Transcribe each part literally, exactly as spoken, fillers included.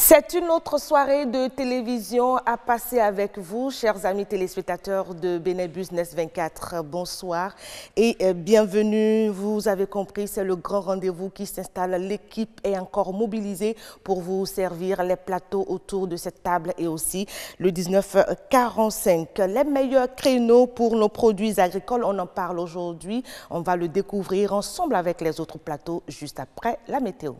C'est une autre soirée de télévision à passer avec vous, chers amis téléspectateurs de Bénin Business vingt-quatre. Bonsoir et bienvenue. Vous avez compris, c'est le grand rendez-vous qui s'installe. L'équipe est encore mobilisée pour vous servir les plateaux autour de cette table et aussi le dix-neuf quarante-cinq. Les meilleurs créneaux pour nos produits agricoles, on en parle aujourd'hui. On va le découvrir ensemble avec les autres plateaux juste après la météo.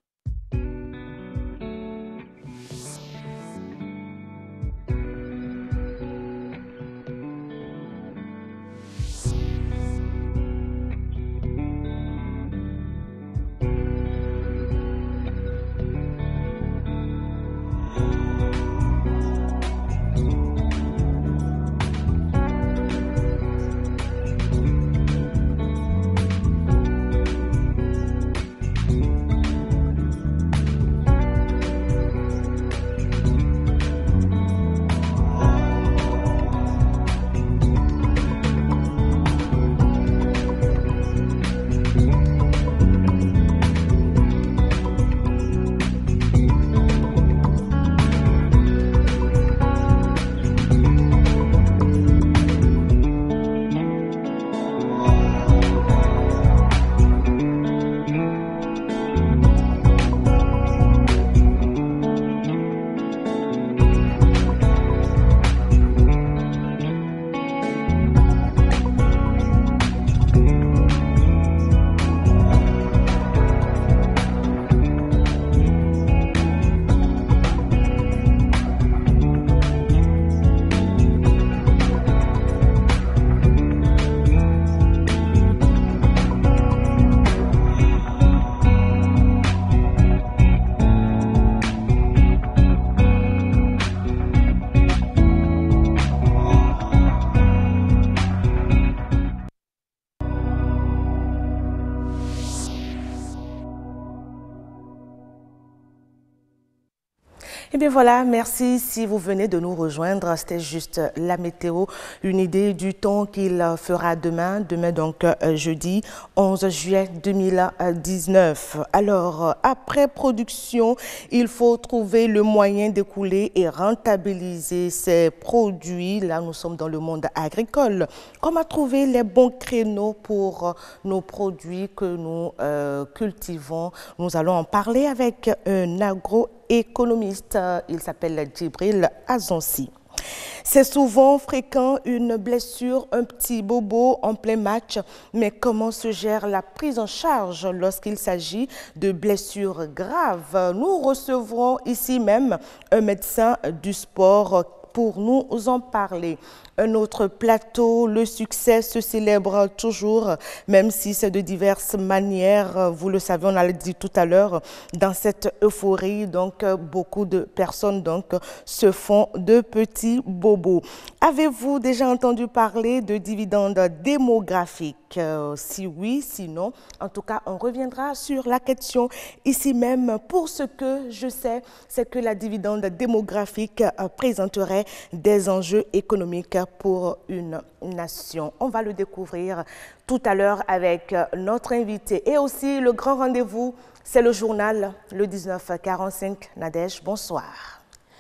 Eh bien voilà, merci si vous venez de nous rejoindre. C'était juste la météo, une idée du temps qu'il fera demain, demain donc jeudi onze juillet deux mille dix-neuf. Alors, après production, il faut trouver le moyen d'écouler et rentabiliser ces produits. Là, nous sommes dans le monde agricole. Comment trouver les bons créneaux pour nos produits que nous euh, cultivons? Nous allons en parler avec un agro économiste, il s'appelle Djibril Azonsi. C'est souvent fréquent une blessure, un petit bobo en plein match, mais comment se gère la prise en charge lorsqu'il s'agit de blessures graves? Nous recevrons ici même un médecin du sport pour nous en parler. Un autre plateau, le succès se célèbre toujours, même si c'est de diverses manières. Vous le savez, on l'a dit tout à l'heure, dans cette euphorie, donc beaucoup de personnes donc se font de petits bobos. Avez-vous déjà entendu parler de dividendes démographiques? Euh, si oui, sinon, en tout cas, on reviendra sur la question ici même. Pour ce que je sais, c'est que la dividende démographique euh, présenterait des enjeux économiques pour une nation. On va le découvrir tout à l'heure avec notre invité. Et aussi, le grand rendez-vous, c'est le journal, le dix-neuf quarante-cinq. Nadège, bonsoir.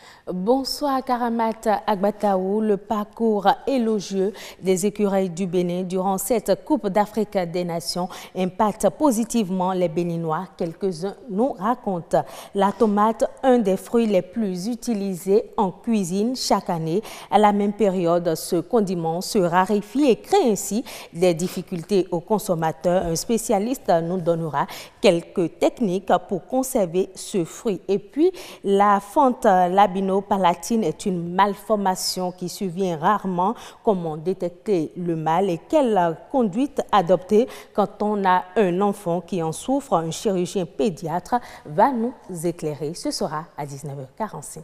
Bonsoir Karamat Agbataou. Le parcours élogieux des écureuils du Bénin durant cette Coupe d'Afrique des Nations impacte positivement les Béninois. Quelques-uns nous racontent. La tomate, un des fruits les plus utilisés en cuisine chaque année. À la même période, ce condiment se raréfie et crée ainsi des difficultés aux consommateurs. Un spécialiste nous donnera quelques techniques pour conserver ce fruit. Et puis, la fente labino palatine est une malformation qui survient rarement. Comment détecter le mal et quelle conduite adopter quand on a un enfant qui en souffre? Un chirurgien pédiatre va nous éclairer. Ce sera à dix-neuf heures quarante-cinq.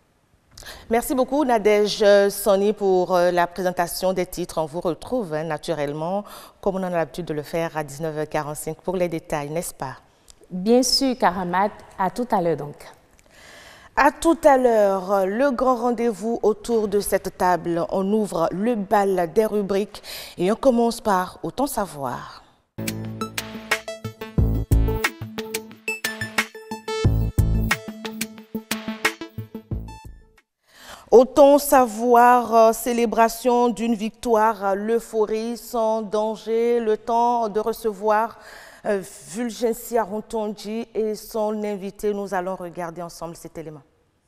Merci beaucoup Nadège Sonny pour la présentation des titres. On vous retrouve hein, naturellement, comme on en a l'habitude de le faire à dix-neuf heures quarante-cinq pour les détails, n'est-ce pas? Bien sûr, Karamat. À tout à l'heure donc. À tout à l'heure, le grand rendez-vous autour de cette table. On ouvre le bal des rubriques et on commence par Autant savoir. Autant savoir, euh, célébration d'une victoire, euh, l'euphorie sans danger, le temps de recevoir euh, Fulgencia Rontondi et son invité. Nous allons regarder ensemble cet élément.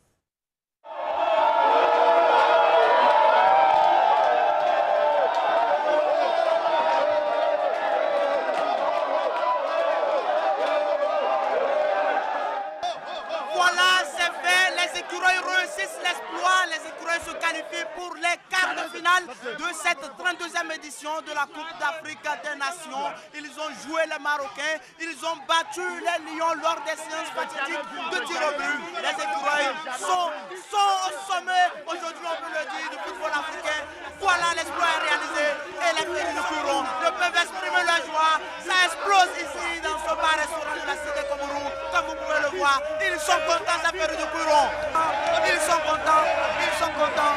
Pour les quarts de finale de cette trente-deuxième édition de la Coupe d'Afrique des Nations. Ils ont joué les Marocains, ils ont battu les Lions lors des séances fatidiques de tir au but. Les écureuils sont, sont au sommet, aujourd'hui on peut le dire, du football africain. Voilà, l'exploit est réalisé et les filles de Couron ne peuvent exprimer leur joie. Ça explose ici dans ce bar-restaurant de la cité Komourou. Comme vous pouvez le voir, ils sont contents d'affaire de Couron. Ils sont contents, ils sont contents.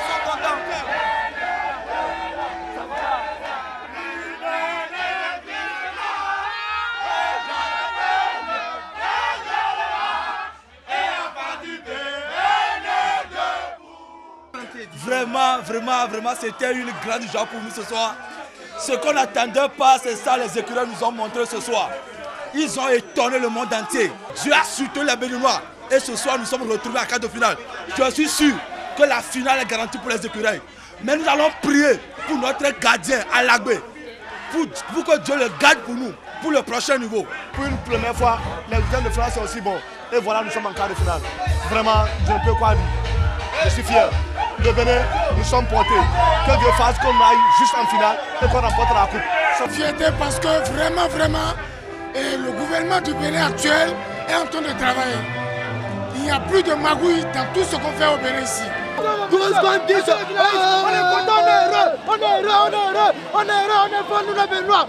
Vraiment, vraiment, vraiment, c'était une grande joie pour nous ce soir. Ce qu'on n'attendait pas, c'est ça les écureuils nous ont montré ce soir. Ils ont étonné le monde entier. Dieu a soutenu les Béninois. Et ce soir, nous sommes retrouvés à quart de finale. Je suis sûr que la finale est garantie pour les écureuils. Mais nous allons prier pour notre gardien, Alagbe, pour, pour que Dieu le garde pour nous, pour le prochain niveau. Pour une première fois, les résultats de finale sont aussi bons. Et voilà, nous sommes en quart de finale. Vraiment, je ne peux quoi dire. Je suis fier. Le Bénin, nous sommes portés. Que Dieu fasse qu'on aille juste en finale et qu'on remporte la coupe. C'est fierté parce que vraiment, vraiment, et le gouvernement du Bénin actuel est en train de travailler. Il n'y a plus de magouille dans tout ce qu'on fait au Bénin ici. On est content, on est heureux, on est heureux, on est heureux, on est heureux, on est bon, nous les Béninois.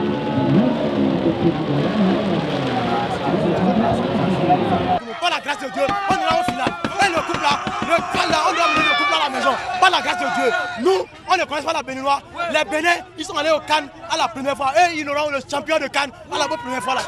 Par la grâce de Dieu, on est là au final. Et le couple là, le couple là, on doit mener le couple à la maison. Par la grâce de Dieu, nous, on ne connaît pas la Béninois. Les Bénins, ils sont allés au Cannes à la première fois. Et ils auront le champion de Cannes à la première fois là.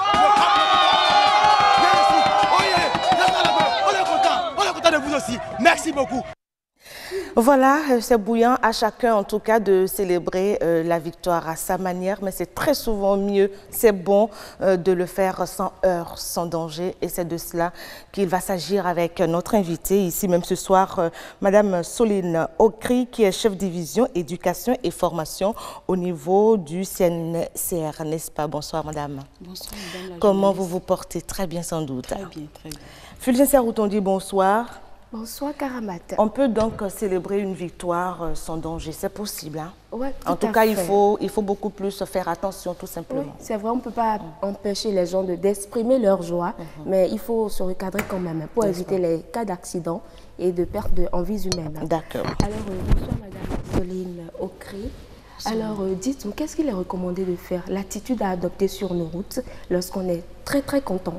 On est content, on est content de vous aussi. Merci beaucoup. Voilà, c'est bouillant à chacun en tout cas de célébrer euh, la victoire à sa manière, mais c'est très souvent mieux, c'est bon euh, de le faire sans heurts, sans danger, et c'est de cela qu'il va s'agir avec notre invité ici même ce soir, euh, Madame Soline Okri, qui est chef division éducation et formation au niveau du C N C R, n'est-ce pas? Bonsoir Madame. Bonsoir Madame la Comment journaliste. vous vous portez? Très bien sans doute. Très bien, très bien. Fulgencia Rontondi, bonsoir. Bonsoir Karamat. On peut donc célébrer une victoire sans danger, c'est possible, hein? Ouais, en tout cas, il faut, il faut beaucoup plus faire attention, tout simplement. Oui, c'est vrai, on ne peut pas mmh. empêcher les gens d'exprimer de, leur joie, mmh. mais il faut se recadrer quand même pour éviter les cas d'accident et de perte de, en vies humaines. D'accord. Alors, euh, bonsoir Madame Soline Okri. Alors, euh, dites-nous, qu'est-ce qu'il est recommandé de faire, l'attitude à adopter sur nos routes lorsqu'on est très très content?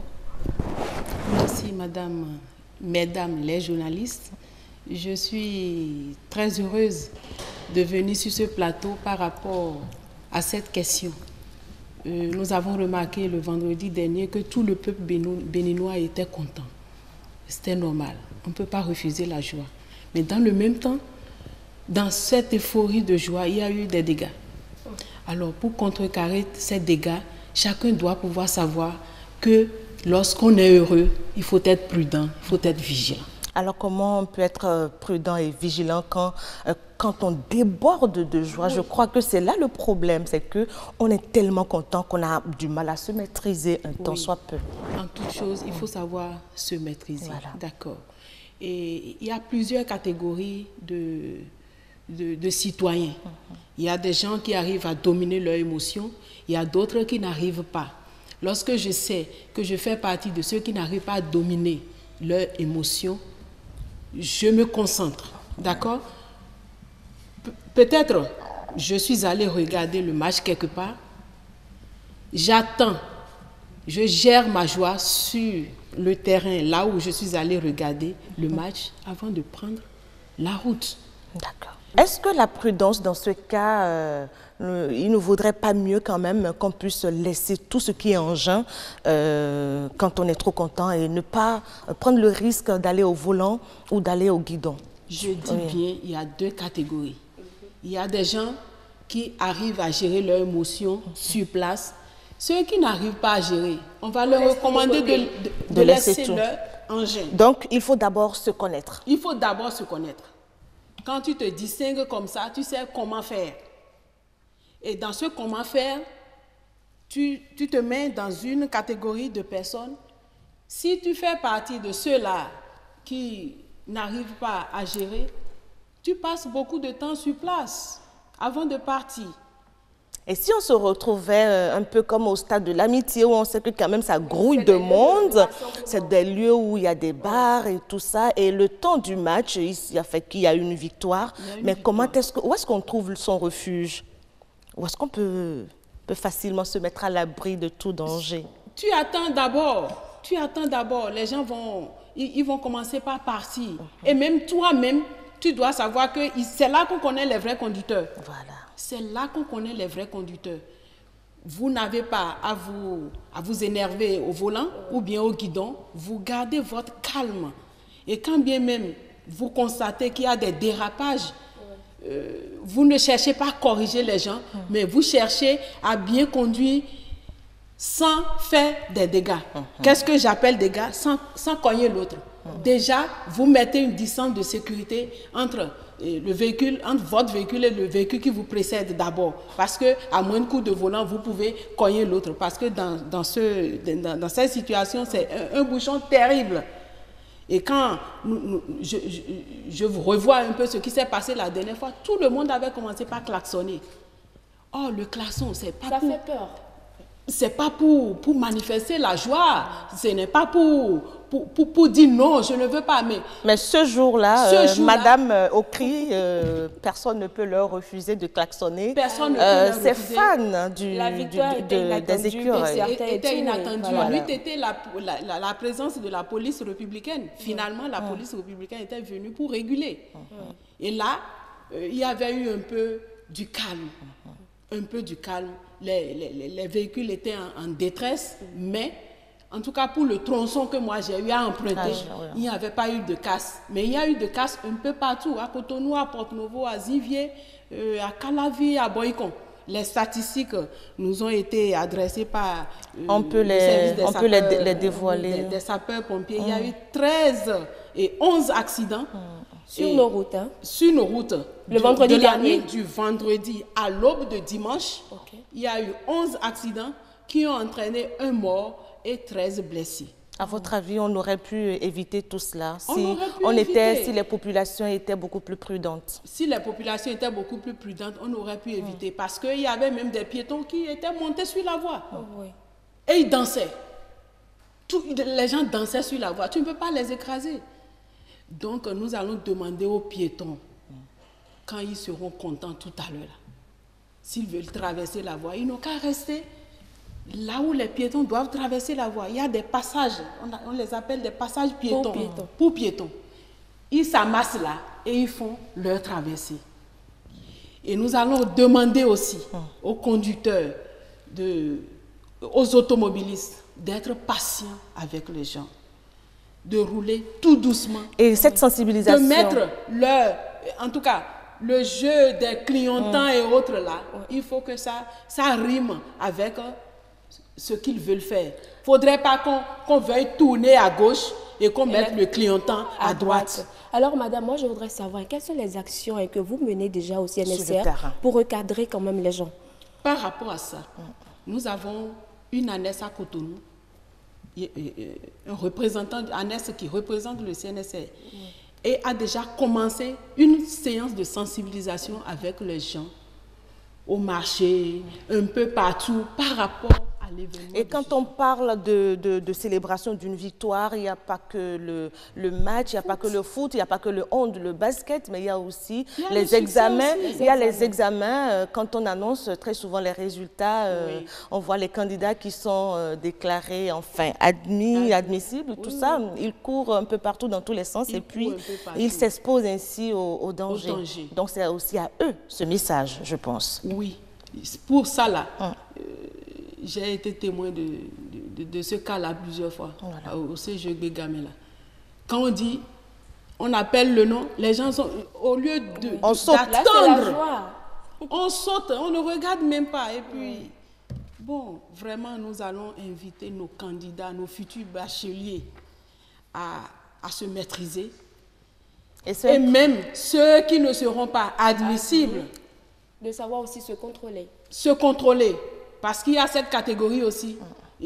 Merci Madame. Mesdames les journalistes, je suis très heureuse de venir sur ce plateau par rapport à cette question. Euh, nous avons remarqué le vendredi dernier que tout le peuple béninois était content. C'était normal, on ne peut pas refuser la joie. Mais dans le même temps, dans cette euphorie de joie, il y a eu des dégâts. Alors pour contrecarrer ces dégâts, chacun doit pouvoir savoir que lorsqu'on est heureux, il faut être prudent, il faut être vigilant. Alors comment on peut être prudent et vigilant quand, quand on déborde de joie? Je crois que c'est là le problème, c'est qu'on est tellement content qu'on a du mal à se maîtriser un temps oui. soit peu. En toute chose, il faut savoir se maîtriser, voilà. D'accord. Et il y a plusieurs catégories de, de, de citoyens. Mm-hmm. Il y a des gens qui arrivent à dominer leurs émotions, il y a d'autres qui n'arrivent pas. Lorsque je sais que je fais partie de ceux qui n'arrivent pas à dominer leurs émotions, je me concentre, d'accord? Peut-être, je suis allée regarder le match quelque part, j'attends, je gère ma joie sur le terrain, là où je suis allée regarder le match, avant de prendre la route. D'accord. Est-ce que la prudence, dans ce cas, euh, il ne vaudrait pas mieux quand même qu'on puisse laisser tout ce qui est en jeu euh, quand on est trop content et ne pas prendre le risque d'aller au volant ou d'aller au guidon? Je dis oui. bien, il y a deux catégories. Il y a des gens qui arrivent à gérer leurs émotions mm-hmm. sur place. Ceux qui n'arrivent pas à gérer, on va leur recommander de, de, de, de laisser, laisser leur engin. Donc, il faut d'abord se connaître. Il faut d'abord se connaître. Quand tu te distingues comme ça, tu sais comment faire. Et dans ce comment faire, tu, tu te mets dans une catégorie de personnes. Si tu fais partie de ceux-là qui n'arrivent pas à gérer, tu passes beaucoup de temps sur place avant de partir. Et si on se retrouvait euh, un peu comme au stade de l'amitié, où on sait que quand même ça grouille de monde, c'est des lieux où il y a des bars et tout ça, et le temps du match, il a fait qu'il y a une victoire, une mais victoire. Comment est-ce que, où est-ce qu'on trouve son refuge? Où est-ce qu'on peut, peut facilement se mettre à l'abri de tout danger? Tu attends d'abord, tu attends d'abord, les gens vont, ils, ils vont commencer par partir. Uh-huh. Et même toi-même, tu dois savoir que c'est là qu'on connaît les vrais conducteurs. Voilà. C'est là qu'on connaît les vrais conducteurs. Vous n'avez pas à vous, à vous énerver au volant ou bien au guidon. Vous gardez votre calme. Et quand bien même vous constatez qu'il y a des dérapages, euh, vous ne cherchez pas à corriger les gens, mmh. mais vous cherchez à bien conduire sans faire des dégâts. Mmh. Qu'est-ce que j'appelle dégâts? Sans, sans cogner l'autre. Mmh. Déjà, vous mettez une distance de sécurité entre le véhicule, entre votre véhicule et le véhicule qui vous précède d'abord. Parce qu'à moins de coups de volant, vous pouvez cogner l'autre. Parce que dans, dans, ce, dans, dans cette situation, c'est un, un bouchon terrible. Et quand nous, nous, je, je, je vous revois un peu ce qui s'est passé la dernière fois, tout le monde avait commencé par klaxonner. Oh, le klaxon, c'est pas Ça pour... fait peur. C'est pas pour, pour manifester la joie, ce n'est pas pour, pour, pour, pour dire non, je ne veux pas. Mais, mais ce jour-là, ce euh, jour Madame euh, Okri, euh, personne ne peut leur refuser de klaxonner. Personne ne euh, peut leur refuser. C'est fan du, la victoire du, de, des écureuils. Était, était inattendue. Voilà. Lui, c'était la, la, la, la présence de la police républicaine. Finalement, la mmh. police républicaine était venue pour réguler. Mmh. Et là, euh, il y avait eu un peu du calme. Mmh. Un peu du calme. Les, les, les véhicules étaient en, en détresse, mais en tout cas pour le tronçon que moi j'ai eu à emprunter, ah, oui. il n'y avait pas eu de casse. Mais il y a eu de casse un peu partout, à Cotonou, à Porto-Novo, à Zivier, euh, à Calavi, à Boycon. Les statistiques nous ont été adressées par euh, on peut les, le service des on sapeurs, peut les, les dévoiler. Des, des sapeurs-pompiers. Mmh. Il y a eu treize et onze accidents. Mmh. Sur et nos routes. Hein? Sur nos routes. Le du, vendredi de la dernier. nuit du vendredi à l'aube de dimanche, okay. il y a eu onze accidents qui ont entraîné un mort et treize blessés. À votre avis, on aurait pu éviter tout cela on si, on était, si les populations étaient beaucoup plus prudentes? Si les populations étaient beaucoup plus prudentes, on aurait pu éviter. Mmh. Parce qu'il y avait même des piétons qui étaient montés sur la voie. Oh, oui. Et ils dansaient. Tout, les gens dansaient sur la voie. Tu ne peux pas les écraser. Donc, nous allons demander aux piétons, quand ils seront contents tout à l'heure, s'ils veulent traverser la voie, ils n'ont qu'à rester là où les piétons doivent traverser la voie. Il y a des passages, on, a, on les appelle des passages piétons. Pour piétons. Pour piétons. Ils s'amassent là et ils font leur traversée. Et nous allons demander aussi aux conducteurs, de, aux automobilistes, d'être patients avec les gens, de rouler tout doucement. Et cette sensibilisation... De mettre leur... En tout cas, le jeu des clignotants mmh. et autres là, il faut que ça, ça rime avec ce qu'ils veulent faire. Il ne faudrait pas qu'on qu'on veuille tourner à gauche et qu'on mette le clignotant à, à droite. droite. Alors, madame, moi, je voudrais savoir, quelles sont les actions que vous menez déjà au C N S R pour recadrer quand même les gens? Par rapport à ça, mmh. nous avons une ANES à Cotonou, un représentant ANES qui représente le C N S R mmh. et a déjà commencé une séance de sensibilisation avec les gens au marché, un peu partout, par rapport à l'événement. Et quand on parle de, de, de célébration d'une victoire, il n'y a pas que le, le match, il n'y a pas que le foot, il n'y a pas que le hand, le basket, mais il y a aussi il y a les, les examens. Aussi, les il y a examens. les examens, euh, quand on annonce très souvent les résultats, euh, oui. on voit les candidats qui sont euh, déclarés, enfin, admis, admissibles, tout oui, ça. Oui. Ils courent un peu partout dans tous les sens il et puis ils s'exposent ainsi au, au, danger. au danger. Donc c'est aussi à eux ce message, je pense. Oui, pour ça là. Hum. Euh, J'ai été témoin de, de, de, de ce cas-là plusieurs fois, voilà. au C G B Gamela. Quand on dit on appelle le nom, les gens sont, au lieu de on saute. d'attendre, on saute, on ne regarde même pas. Et puis, bon, vraiment, nous allons inviter nos candidats, nos futurs bacheliers à, à se maîtriser. Et, Et même ceux qui ne seront pas admissibles. De savoir aussi se contrôler. Se contrôler. Parce qu'il y a cette catégorie aussi.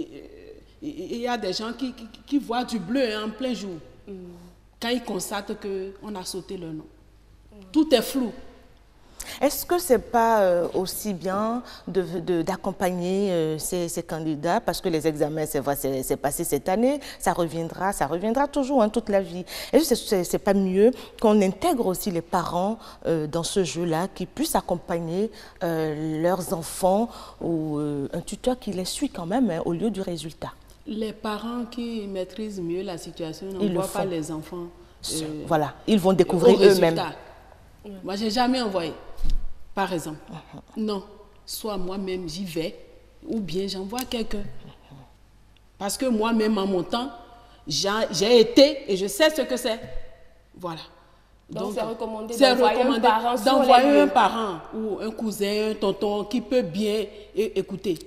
Il y a des gens qui, qui, qui voient du bleu en plein jour. Mm. Quand ils constatent qu'on a sauté leur nom. Mm. Tout est flou. Est-ce que ce n'est pas euh, aussi bien d'accompagner euh, ces, ces candidats, parce que les examens, c'est vrai, c'est passé cette année, ça reviendra, ça reviendra toujours hein, toute la vie. Est-ce que ce n'est pas mieux qu'on intègre aussi les parents euh, dans ce jeu-là, qui puissent accompagner euh, leurs enfants ou euh, un tuteur qui les suit quand même hein, au lieu du résultat? Les parents qui maîtrisent mieux la situation n'envoient pas les enfants. Euh, voilà, ils vont découvrir eux-mêmes. Moi, je n'ai jamais envoyé. Par exemple, uh-huh. non, soit moi-même j'y vais, ou bien j'envoie quelqu'un. Uh-huh. Parce que moi-même, en mon temps, j'ai été et je sais ce que c'est. Voilà. Donc, c'est recommandé d'envoyer un parent, d'envoyer un parent ou un cousin, un tonton qui peut bien écouter.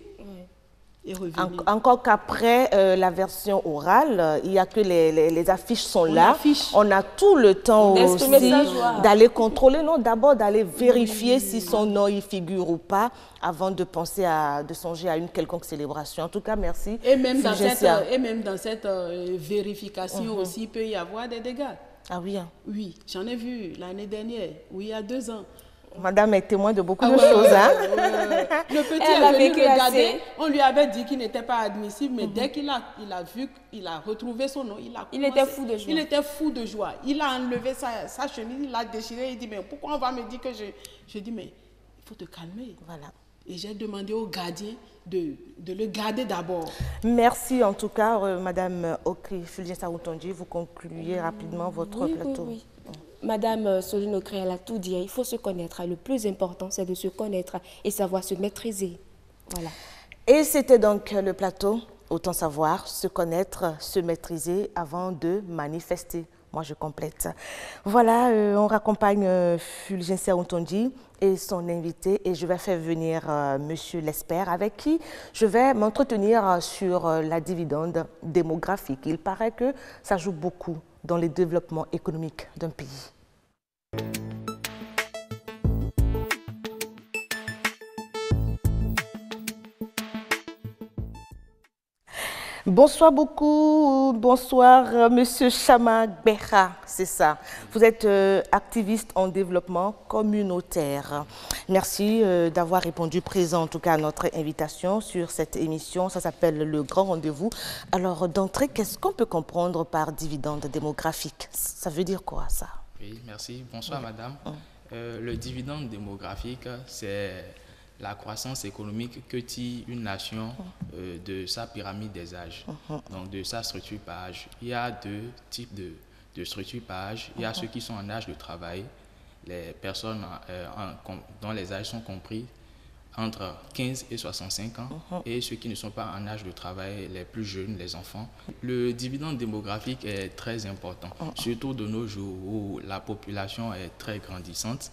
Et en, encore qu'après euh, la version orale, euh, il n'y a que les, les, les affiches sont on là. Affiche. On a tout le temps aussi d'aller contrôler, non, d'abord d'aller vérifier mmh. si son nom y figure ou pas, avant de penser à, de songer à une quelconque célébration. En tout cas, merci. Et même dans cette, euh, et même dans cette euh, vérification mmh. aussi, il peut y avoir des dégâts. Ah oui. Hein. Oui, j'en ai vu l'année dernière, ou il y a deux ans. Madame est témoin de beaucoup ah, de ouais, choses. Hein? Ouais, ouais. Le petit est venu regarder, on lui avait dit qu'il n'était pas admissible, mais mm-hmm. dès qu'il a, il a vu, il a retrouvé son nom, il a Il commencé, était fou de joie. Il était fou de joie. Il a enlevé sa, sa chemise, il l'a déchirée, il dit, mais pourquoi on va me dire que je... Je dis, mais il faut te calmer. Voilà. Et j'ai demandé au gardien de, de le garder d'abord. Merci en tout cas, euh, Madame Okri Fulgence Saroutondi, vous concluez mmh. rapidement votre oui, plateau. Oui, oui. Madame Soline Okri, elle a tout dit, il faut se connaître. Le plus important, c'est de se connaître et savoir se maîtriser. Voilà. Et c'était donc le plateau, autant savoir, se connaître, se maîtriser avant de manifester. Moi, je complète. Voilà, euh, on raccompagne euh, Fulgence Saroutondi et son invité et je vais faire venir euh, Monsieur Lesper avec qui je vais m'entretenir sur euh, la dividende démographique. Il paraît que ça joue beaucoup dans le développement économique d'un pays. Bonsoir beaucoup, bonsoir Monsieur Chama Beha, c'est ça. Vous êtes euh, activiste en développement communautaire. Merci euh, d'avoir répondu présent en tout cas à notre invitation sur cette émission. Ça s'appelle Le Grand Rendez-vous. Alors d'entrée, qu'est-ce qu'on peut comprendre par dividende démographique? Ça veut dire quoi ça? Oui, merci. Bonsoir oui. Madame. Hum. Euh, le dividende démographique, c'est la croissance économique que tire une nation euh, de sa pyramide des âges, uh-huh. donc de sa structure par âge. Il y a deux types de, de structures par âge. Il y a uh-huh. ceux qui sont en âge de travail, les personnes euh, en, dont les âges sont compris entre quinze et soixante-cinq ans, uh-huh. et ceux qui ne sont pas en âge de travail, les plus jeunes, les enfants. Le dividende démographique est très important, uh-huh. surtout de nos jours où la population est très grandissante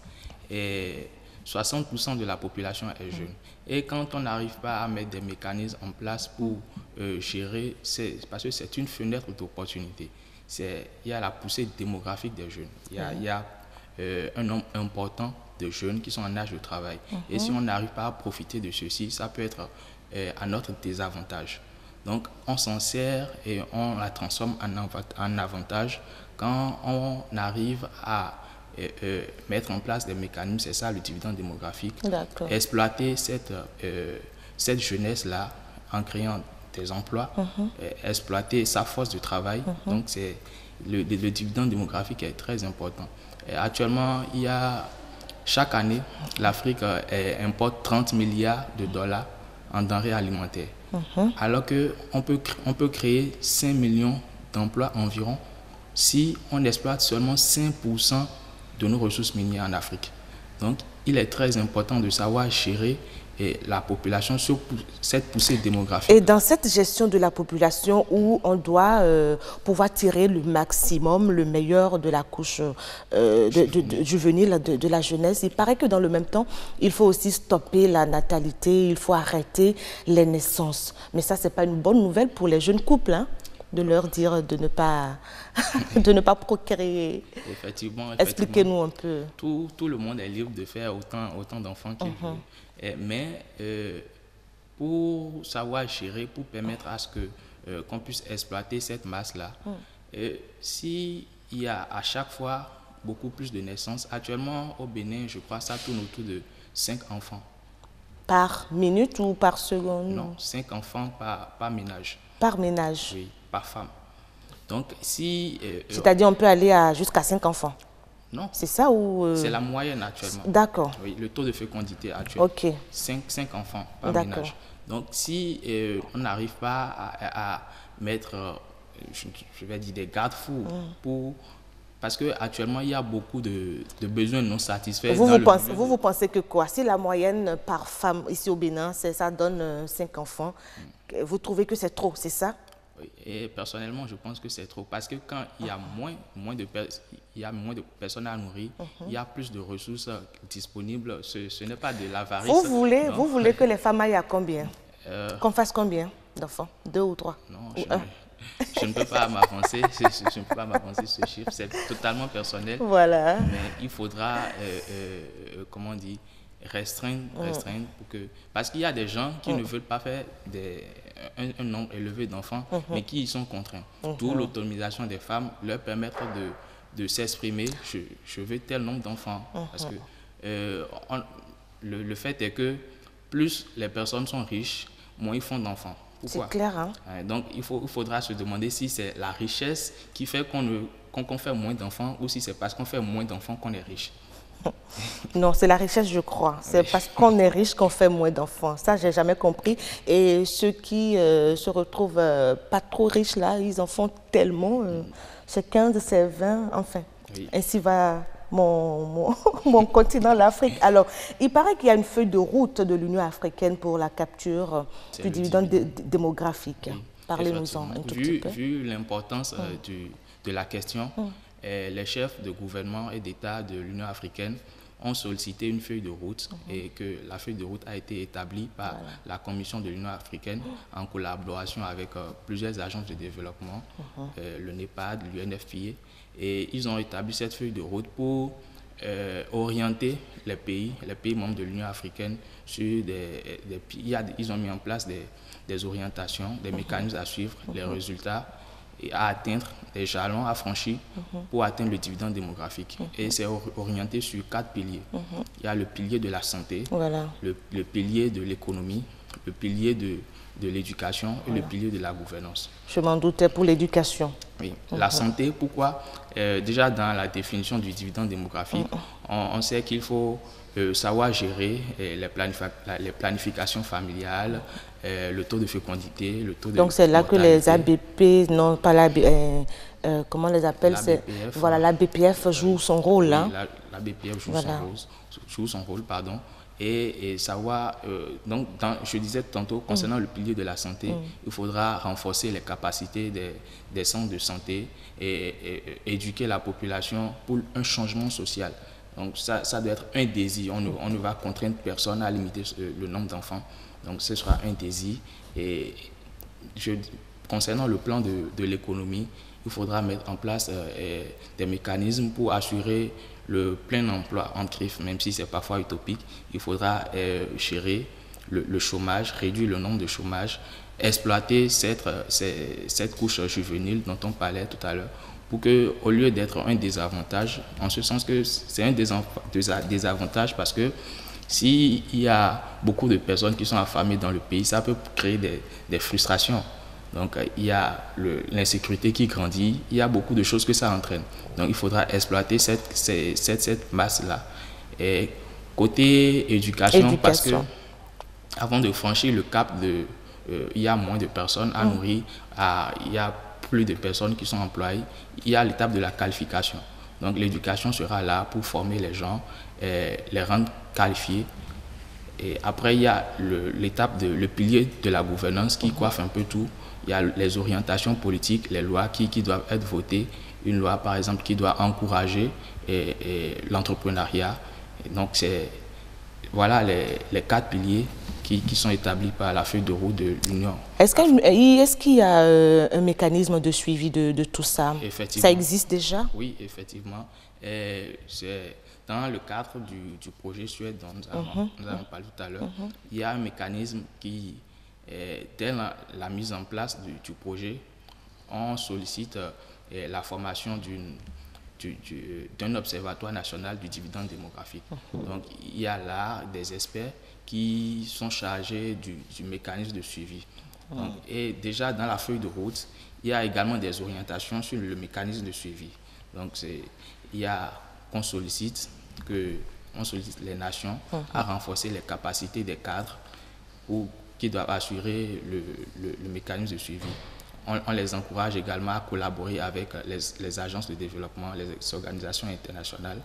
et soixante pour cent de la population est jeune. Et quand on n'arrive pas à mettre des mécanismes en place pour euh, gérer, parce que c'est une fenêtre d'opportunité. Il y a la poussée démographique des jeunes. Il y a, il y a euh, un nombre important de jeunes qui sont en âge de travail. Uh-huh. Et si on n'arrive pas à profiter de ceci, ça peut être euh, à notre désavantage. Donc on s'en sert et on la transforme en, en avantage quand on arrive à Et, euh, mettre en place des mécanismes, c'est ça le dividende démographique, exploiter cette, euh, cette jeunesse-là en créant des emplois, uh-huh. et exploiter sa force de travail. Uh-huh. Donc c'est le, le, le dividende démographique est très important. Et actuellement, il y a, chaque année, l'Afrique euh, importe trente milliards de dollars en denrées alimentaires, uh-huh. alors qu'on peut, on peut créer cinq millions d'emplois environ si on exploite seulement cinq pour cent de nos ressources minières en Afrique. Donc, il est très important de savoir gérer et la population sur cette poussée démographique. Et dans cette gestion de la population où on doit euh, pouvoir tirer le maximum, le meilleur de la couche euh, de, de, de, juvénile, de, de la jeunesse, il paraît que dans le même temps, il faut aussi stopper la natalité, il faut arrêter les naissances. Mais ça, ce n'est pas une bonne nouvelle pour les jeunes couples, hein, de leur dire de ne pas, de ne pas procréer. Effectivement, effectivement. Expliquez-nous un peu. Tout, tout le monde est libre de faire autant, autant d'enfants qu'il Uh-huh. veut. Et, mais euh, pour savoir gérer, pour permettre à ce que euh, qu'on puisse exploiter cette masse-là, Mm. euh, s'il y a à chaque fois beaucoup plus de naissances, actuellement au Bénin, je crois, ça tourne autour de cinq enfants. Par minute ou par seconde? Non, cinq enfants par, par ménage. Par ménage. Oui, par femme. Donc, si... Euh, C'est-à-dire on peut aller à jusqu'à cinq enfants? Non. C'est ça ou... Euh... C'est la moyenne actuellement. D'accord. Oui, le taux de fécondité actuel. Ok. cinq enfants par D'accord. ménage. Donc, si euh, on n'arrive pas à, à mettre, euh, je, je vais dire, des garde-fous Mm. pour... Parce qu'actuellement, il y a beaucoup de, de besoins non satisfaits. Vous, dans vous, le pensez, milieu vous, de- vous pensez que quoi? Si la moyenne par femme ici au Bénin, ça donne euh, cinq enfants, vous trouvez que c'est trop, c'est ça? Oui, et personnellement, je pense que c'est trop. Parce que quand il y a moins, moins, de, per- il y a moins de personnes à nourrir, Mhm. il y a plus de ressources euh, disponibles. Ce, ce n'est pas de l'avarice. Vous voulez, non. vous voulez que les femmes aillent à combien? Euh, Qu'on fasse combien d'enfants? Deux ou trois? Non, Ou je, un? ne, je ne peux pas m'avancer. Je, je- je ne peux pas m'avancer ce chiffre. C'est totalement personnel. Voilà. Mais il faudra, euh, euh, euh, comment on dit, restreindre, Mm. restreindre pour que... Parce qu'il y a des gens qui Mm. ne veulent pas faire des, un, un nombre élevé d'enfants, Mhm. mais qui y sont contraints. Mhm. D'où l'autonomisation des femmes, leur permettre de, de s'exprimer. Je, je veux tel nombre d'enfants. Mhm. Parce que euh, on- le, le fait est que plus les personnes sont riches, moins ils font d'enfants. Pourquoi? C'est clair, hein? Ouais, donc, il, faut, il faudra se demander si c'est la richesse qui fait qu'on ne- qu'on qu'on fait moins d'enfants ou si c'est parce qu'on fait moins d'enfants qu'on est riche. Non, c'est la richesse, je crois. C'est parce qu'on est riche qu'on fait moins d'enfants. Ça, j'ai jamais compris. Et ceux qui euh, se retrouvent euh, pas trop riches, là, ils en font tellement. Euh, c'est quinze, c'est vingt, enfin. Oui. Ainsi va mon, mon, mon continent, l'Afrique. Alors, il paraît qu'il y a une feuille de route de l'Union africaine pour la capture euh, C'est du le dividende dé- dé- démographique. Parlez-nous-en Effectivement. un tout vu, petit peu. Vu l'importance euh, Mm. du- de la question, Mm. euh, les chefs de gouvernement et d'État de l'Union africaine ont sollicité une feuille de route Mhm. et que la feuille de route a été établie par la Commission de l'Union africaine en collaboration avec euh, plusieurs agences de développement, Mhm. euh, le NEPAD, l'U N F P A, et ils ont établi cette feuille de route pour euh, orienter les pays, les pays membres de l'Union africaine sur des, des il y a- ils ont mis en place des, des orientations, des mécanismes à suivre, les Mhm. résultats et à atteindre, des jalons à franchir Mhm. pour atteindre le dividende démographique. Et c'est or- orienté sur quatre piliers. Mhm. Il y a le pilier de la santé, Voilà. le, le pilier de l'économie, le pilier de, de l'éducation et Voilà. le pilier de la gouvernance. Je m'en doutais pour l'éducation. Oui. Mhm. La santé, pourquoi? Euh, déjà dans la définition du dividende démographique, on, on sait qu'il faut euh, savoir gérer euh, les, planifi- la- les planifications familiales, euh, le taux de fécondité, le taux de Donc c'est là que les mortalité. A B P, non pas la, euh, euh, comment on les appelle, La c'est B P F, voilà, la B P F joue son rôle Oui, là. la, la B P F joue, Voilà. son rôle, joue son rôle, pardon, et, et savoir, euh, donc dans- je disais tantôt, concernant Mm. le pilier de la santé, Mm. il faudra renforcer les capacités des, des centres de santé et, et- et éduquer la population pour un changement social. Donc ça, ça doit être un désir, on ne, on ne va contraindre personne à limiter ce- le nombre d'enfants, donc ce sera un désir. Et je, concernant le plan de, de l'économie, il faudra mettre en place euh, euh, des mécanismes pour assurer le plein emploi en CRIF, même si c'est parfois utopique. Il faudra euh, gérer le, le chômage, réduire le nombre de chômage, exploiter cette, euh, ces- cette couche juvénile dont on parlait tout à l'heure, pour que, au lieu d'être un désavantage, en ce sens que c'est un désa- désa- désavantage parce que s'il y a beaucoup de personnes qui sont affamées dans le pays, ça peut créer des, des frustrations. Donc, euh, il y a le- l'insécurité qui grandit, il y a beaucoup de choses que ça entraîne. Donc, il faudra exploiter cette, ces- cette, cette masse-là. Et côté éducation, parce que Éducation. avant de franchir le cap de... euh, il y a moins de personnes à Mm. nourrir, à- il y a plus de personnes qui sont employées, il y a l'étape de la qualification. Donc, l'éducation sera là pour former les gens, et les rendre qualifiés Et après, il y a l'étape, le, le pilier de la gouvernance qui coiffe un peu tout. Il y a les orientations politiques, les lois qui, qui doivent être votées. Une loi, par exemple, qui doit encourager l'entrepreneuriat. Donc, c'est voilà les, les quatre piliers qui, qui sont établis par la feuille de route de l'Union. Est-ce qu'il est qu'il y a euh, un mécanisme de suivi de, de tout ça? Ça existe déjà? Oui, effectivement. C'est dans le cadre du, du projet Suède dont nous avons, uh-huh. nous avons parlé tout à l'heure. Uh-huh. Il y a un mécanisme qui, est, dès la, la mise en place du, du projet, on sollicite euh, la formation d'une d'un observatoire national du dividende démographique. Uh-huh. Donc, il y a là des experts qui sont chargés du, du mécanisme de suivi. Uh-huh. Donc, et déjà, dans la feuille de route, il y a également des orientations sur le mécanisme de suivi. Donc, il y a qu'on sollicite, que, on sollicite les nations uh-huh. à renforcer les capacités des cadres ou, qui doivent assurer le, le, le mécanisme de suivi. On, on les encourage également à collaborer avec les, les agences de développement, les organisations internationales.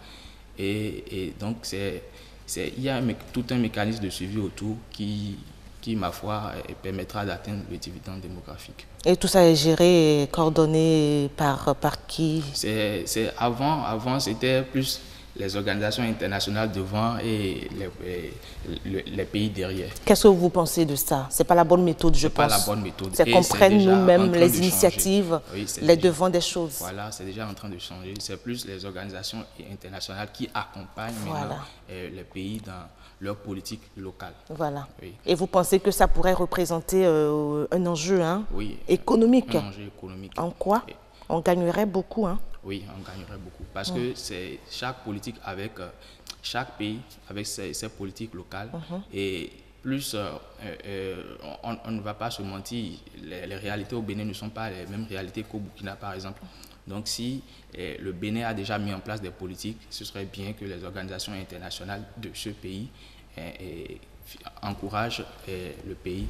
Et, et donc, c'est, c'est, il y a un, tout un mécanisme de suivi autour qui, qui ma foi, permettra d'atteindre le dividende démographique. Et tout ça est géré et coordonné par, par qui? C'est, c'est avant, avant c'était plus les organisations internationales devant et les, les, les pays derrière. Qu'est-ce que vous pensez de ça? Ce n'est pas la bonne méthode, je pense. Ce n'est pas la bonne méthode. C'est qu'on prenne nous-mêmes les initiatives, oui, les déjà, devants des choses. Voilà, c'est déjà en train de changer. C'est plus les organisations internationales qui accompagnent voilà. maintenant, euh, les pays dans leur politique locale. Voilà. Oui. Et vous pensez que ça pourrait représenter euh, un enjeu hein, oui, économique? Un enjeu économique. En quoi? Et on gagnerait beaucoup, hein? Oui, on gagnerait beaucoup. Parce mmh. que c'est chaque politique avec, euh, chaque pays avec ses, ses politiques locales. Mmh. Et plus, euh, euh, on, on ne va pas se mentir, les, les réalités au Bénin ne sont pas les mêmes réalités qu'au Burkina, par exemple. Donc si eh, le Bénin a déjà mis en place des politiques, ce serait bien que les organisations internationales de ce pays eh, eh, encouragent eh, le pays,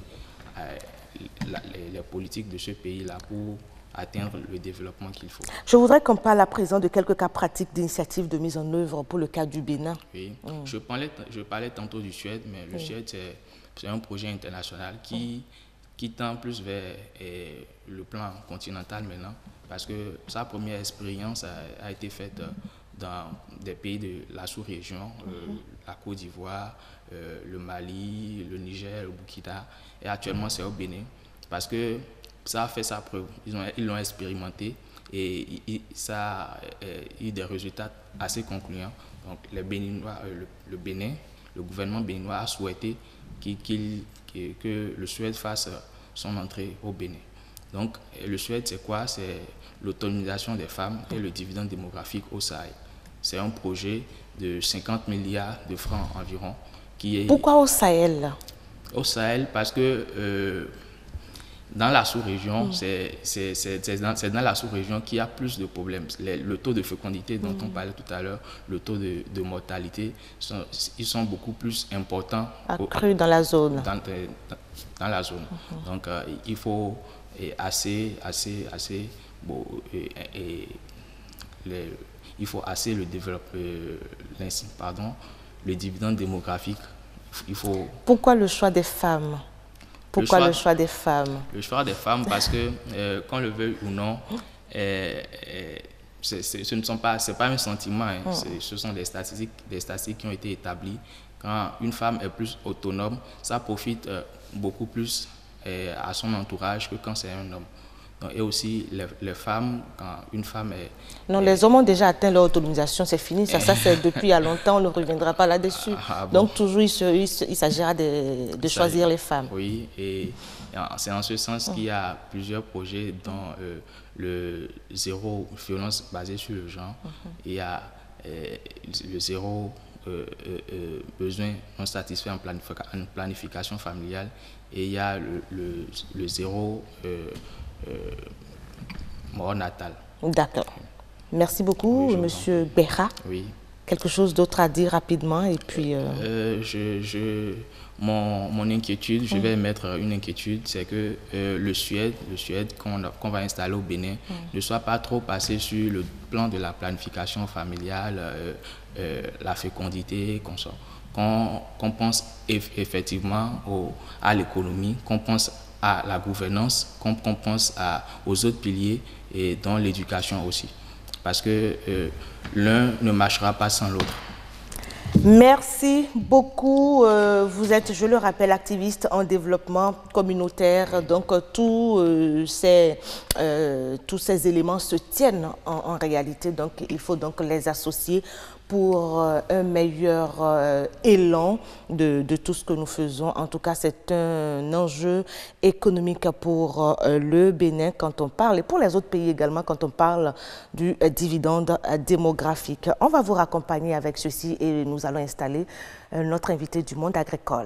eh, la, les, les politiques de ce pays-là pour atteindre le développement qu'il faut. Je voudrais qu'on parle à présent de quelques cas pratiques d'initiatives de mise en œuvre pour le cas du Bénin. Oui, mmh. je, parlais, je parlais tantôt du Suède, mais le mmh. Suède, c'est un projet international qui, mmh. qui tend plus vers eh, le plan continental maintenant, parce que sa première expérience a, a été faite dans des pays de la sous-région, mmh. euh, la Côte d'Ivoire, euh, le Mali, le Niger, le Burkina, et actuellement c'est au Bénin, parce que ça a fait sa preuve, ils l'ont ils expérimenté et, et ça a eu des résultats assez concluants. Donc les Béninois, euh, le, le Bénin, le gouvernement béninois a souhaité qu'il, qu'il, que le Suède fasse son entrée au Bénin. Donc le Suède, c'est quoi? C'est l'autonomisation des femmes et le dividende démographique au Sahel. C'est un projet de cinquante milliards de francs environ. Qui est... Pourquoi au Sahel? Au Sahel, parce que euh, dans la sous-région, mmh. c'est dans, dans la sous-région qu'il y a plus de problèmes. Les, le taux de fécondité dont mmh. on parlait tout à l'heure, le taux de, de mortalité, sont, ils sont beaucoup plus importants. Accrus dans la zone. Dans, dans, dans la zone. Mmh. Donc, euh, il faut et assez, assez, assez, bon, et, et, les, il faut assez le développer, pardon, le dividende démographique. Il faut... Pourquoi le choix des femmes? Pourquoi le choix, le choix des femmes? Le choix des femmes parce que, euh, qu'on le veuille ou non, euh, euh, c'est, c'est, ce ne sont pas, c'est pas un sentiment, hein, mmh. ce sont des statistiques, des statistiques qui ont été établies. Quand une femme est plus autonome, ça profite euh, beaucoup plus euh, à son entourage que quand c'est un homme. Donc, et aussi les, les femmes, quand une femme est... Non, est, les hommes ont déjà atteint leur autonomisation, c'est fini, ça, ça c'est depuis il y a longtemps, on ne reviendra pas là-dessus. Ah, bon. Donc toujours il, se, il, se, il s'agira de, de choisir les femmes. Oui, et c'est en ce sens qu'il y a plusieurs projets dont euh, le zéro violence basée sur le genre, uh-huh. il y a euh, le zéro euh, euh, besoin non satisfait en, planifica, en planification familiale, et il y a le, le, le zéro euh, euh, mort natale. D'accord. Merci beaucoup, oui, Monsieur Béra. Oui. Quelque chose d'autre à dire rapidement et puis... Euh... Euh, je, je, mon, mon inquiétude, je mmh. vais mettre une inquiétude, c'est que euh, le Suède, le Suède qu'on, qu'on va installer au Bénin, mmh. ne soit pas trop passé sur le plan de la planification familiale, euh, euh, la fécondité, qu'on soit. qu'on qu'on pense eff effectivement au, à l'économie, qu'on pense à la gouvernance, qu'on qu'on pense à, aux autres piliers et dans l'éducation aussi. Parce que euh, l'un ne marchera pas sans l'autre. Merci beaucoup. Euh, vous êtes, je le rappelle, activiste en développement communautaire. Donc, euh, tous, euh, ces, euh, tous ces éléments se tiennent en, en réalité. Donc, il faut donc les associer pour euh, un meilleur euh, élan de, de tout ce que nous faisons. En tout cas, c'est un enjeu économique pour euh, le Bénin quand on parle, et pour les autres pays également quand on parle du euh, dividende euh, démographique. On va vous raccompagner avec ceci et nous allons installer euh, notre invité du monde agricole.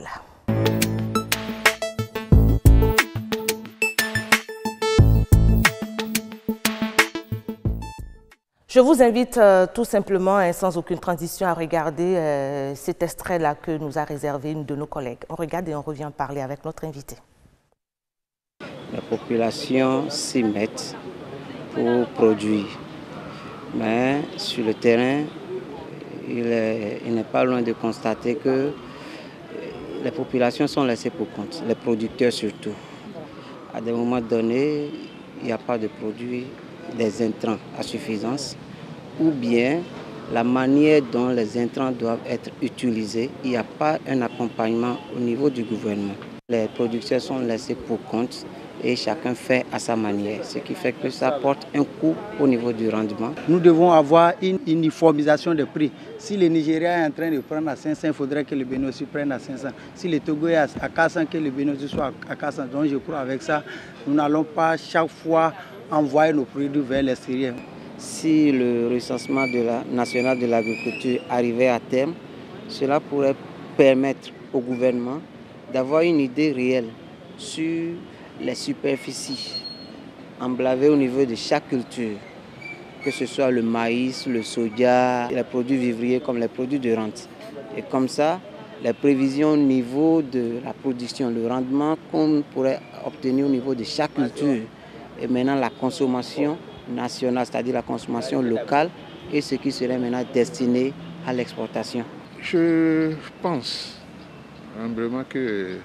Je vous invite euh, tout simplement, et sans aucune transition, à regarder euh, cet extrait-là que nous a réservé une de nos collègues. On regarde et on revient parler avec notre invité. La population s'y met pour produire, mais sur le terrain, il n'est pas loin de constater que les populations sont laissées pour compte, les producteurs surtout. À des moments donnés, il n'y a pas de produits, des intrants à suffisance, ou bien la manière dont les intrants doivent être utilisés, il n'y a pas un accompagnement au niveau du gouvernement. Les producteurs sont laissés pour compte et chacun fait à sa manière, ce qui fait que ça porte un coût au niveau du rendement. Nous devons avoir une uniformisation des prix. Si le Nigeria est en train de prendre à cinq cents, il faudrait que le Bénin aussi prenne à cinq cents. Si le Togo est à quatre cents, que le Bénin aussi soit à quatre cents. Donc je crois avec ça, nous n'allons pas chaque fois envoyer nos produits vers l'extérieur. Si le recensement de la, national de l'agriculture arrivait à terme, cela pourrait permettre au gouvernement d'avoir une idée réelle sur les superficies emblavées au niveau de chaque culture, que ce soit le maïs, le soja, les produits vivriers comme les produits de rente. Et comme ça, les prévisions au niveau de la production, le rendement qu'on pourrait obtenir au niveau de chaque culture, et maintenant la consommation nationale, c'est-à-dire la consommation locale, et ce qui serait maintenant destiné à l'exportation. Je pense vraiment que euh,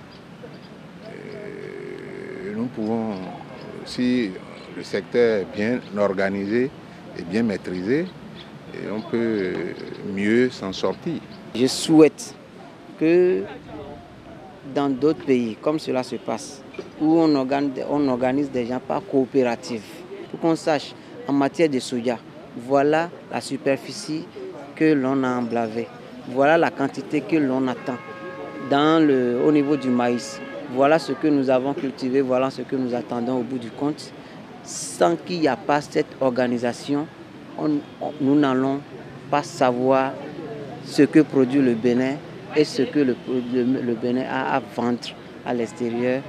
nous pouvons, si le secteur est bien organisé et bien maîtrisé, et on peut mieux s'en sortir. Je souhaite que dans d'autres pays, comme cela se passe, où on organise, on organise des gens par coopérative, pour qu'on sache, en matière de soja, voilà la superficie que l'on a emblavée, voilà la quantité que l'on attend. Dans le, au niveau du maïs, voilà ce que nous avons cultivé, voilà ce que nous attendons au bout du compte. Sans qu'il n'y ait pas cette organisation, on, on, nous n'allons pas savoir ce que produit le Bénin et ce que le, le, le Bénin a à vendre à l'extérieur.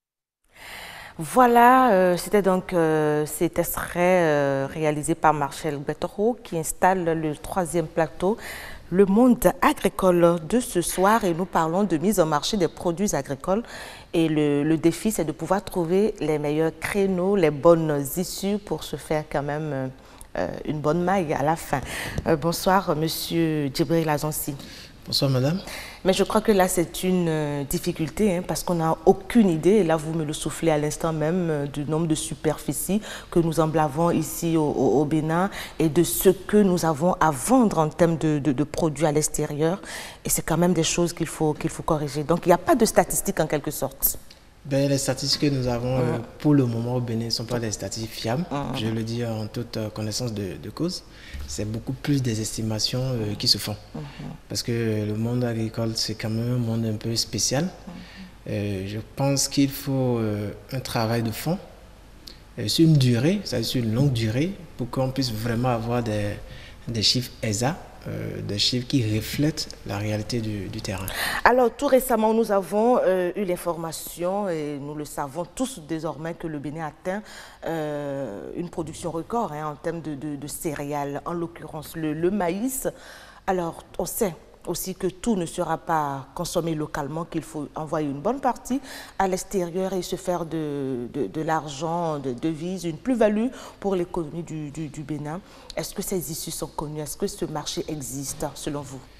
Voilà, euh, c'était donc euh, cet extrait euh, réalisé par Marcel Betoro qui installe le troisième plateau, le monde agricole de ce soir, et nous parlons de mise en marché des produits agricoles. Et le, le défi, c'est de pouvoir trouver les meilleurs créneaux, les bonnes issues pour se faire quand même euh, une bonne maille à la fin. Euh, bonsoir, Monsieur Djibril Azansi. Bonsoir, madame. Mais je crois que là, c'est une euh, difficulté hein, parce qu'on n'a aucune idée, et là, vous me le soufflez à l'instant même, euh, du nombre de superficies que nous emblavons ici au, au, au Bénin et de ce que nous avons à vendre en termes de, de, de produits à l'extérieur. Et c'est quand même des choses qu'il faut, qu'il faut corriger. Donc, il n'y a pas de statistiques en quelque sorte. Ben, les statistiques que nous avons mmh. euh, pour le moment au Bénin ne sont pas des statistiques fiables, mmh. je le dis en toute euh, connaissance de, de cause. C'est beaucoup plus des estimations euh, qui se font. Mmh. Parce que le monde agricole, c'est quand même un monde un peu spécial. Mmh. Euh, je pense qu'il faut euh, un travail de fond euh, sur une durée, c'est-à-dire sur une longue durée, pour qu'on puisse vraiment avoir des, des chiffres exacts. Euh, des chiffres qui reflètent la réalité du, du terrain. Alors, tout récemment, nous avons euh, eu l'information, et nous le savons tous désormais, que le Bénin atteint euh, une production record hein, en termes de, de, de céréales, en l'occurrence le, le maïs. Alors, on sait aussi que tout ne sera pas consommé localement, qu'il faut envoyer une bonne partie à l'extérieur et se faire de, de, de l'argent, de devises, une plus-value pour l'économie du, du, du Bénin. Est-ce que ces issues sont connues? Est-ce que ce marché existe selon vous?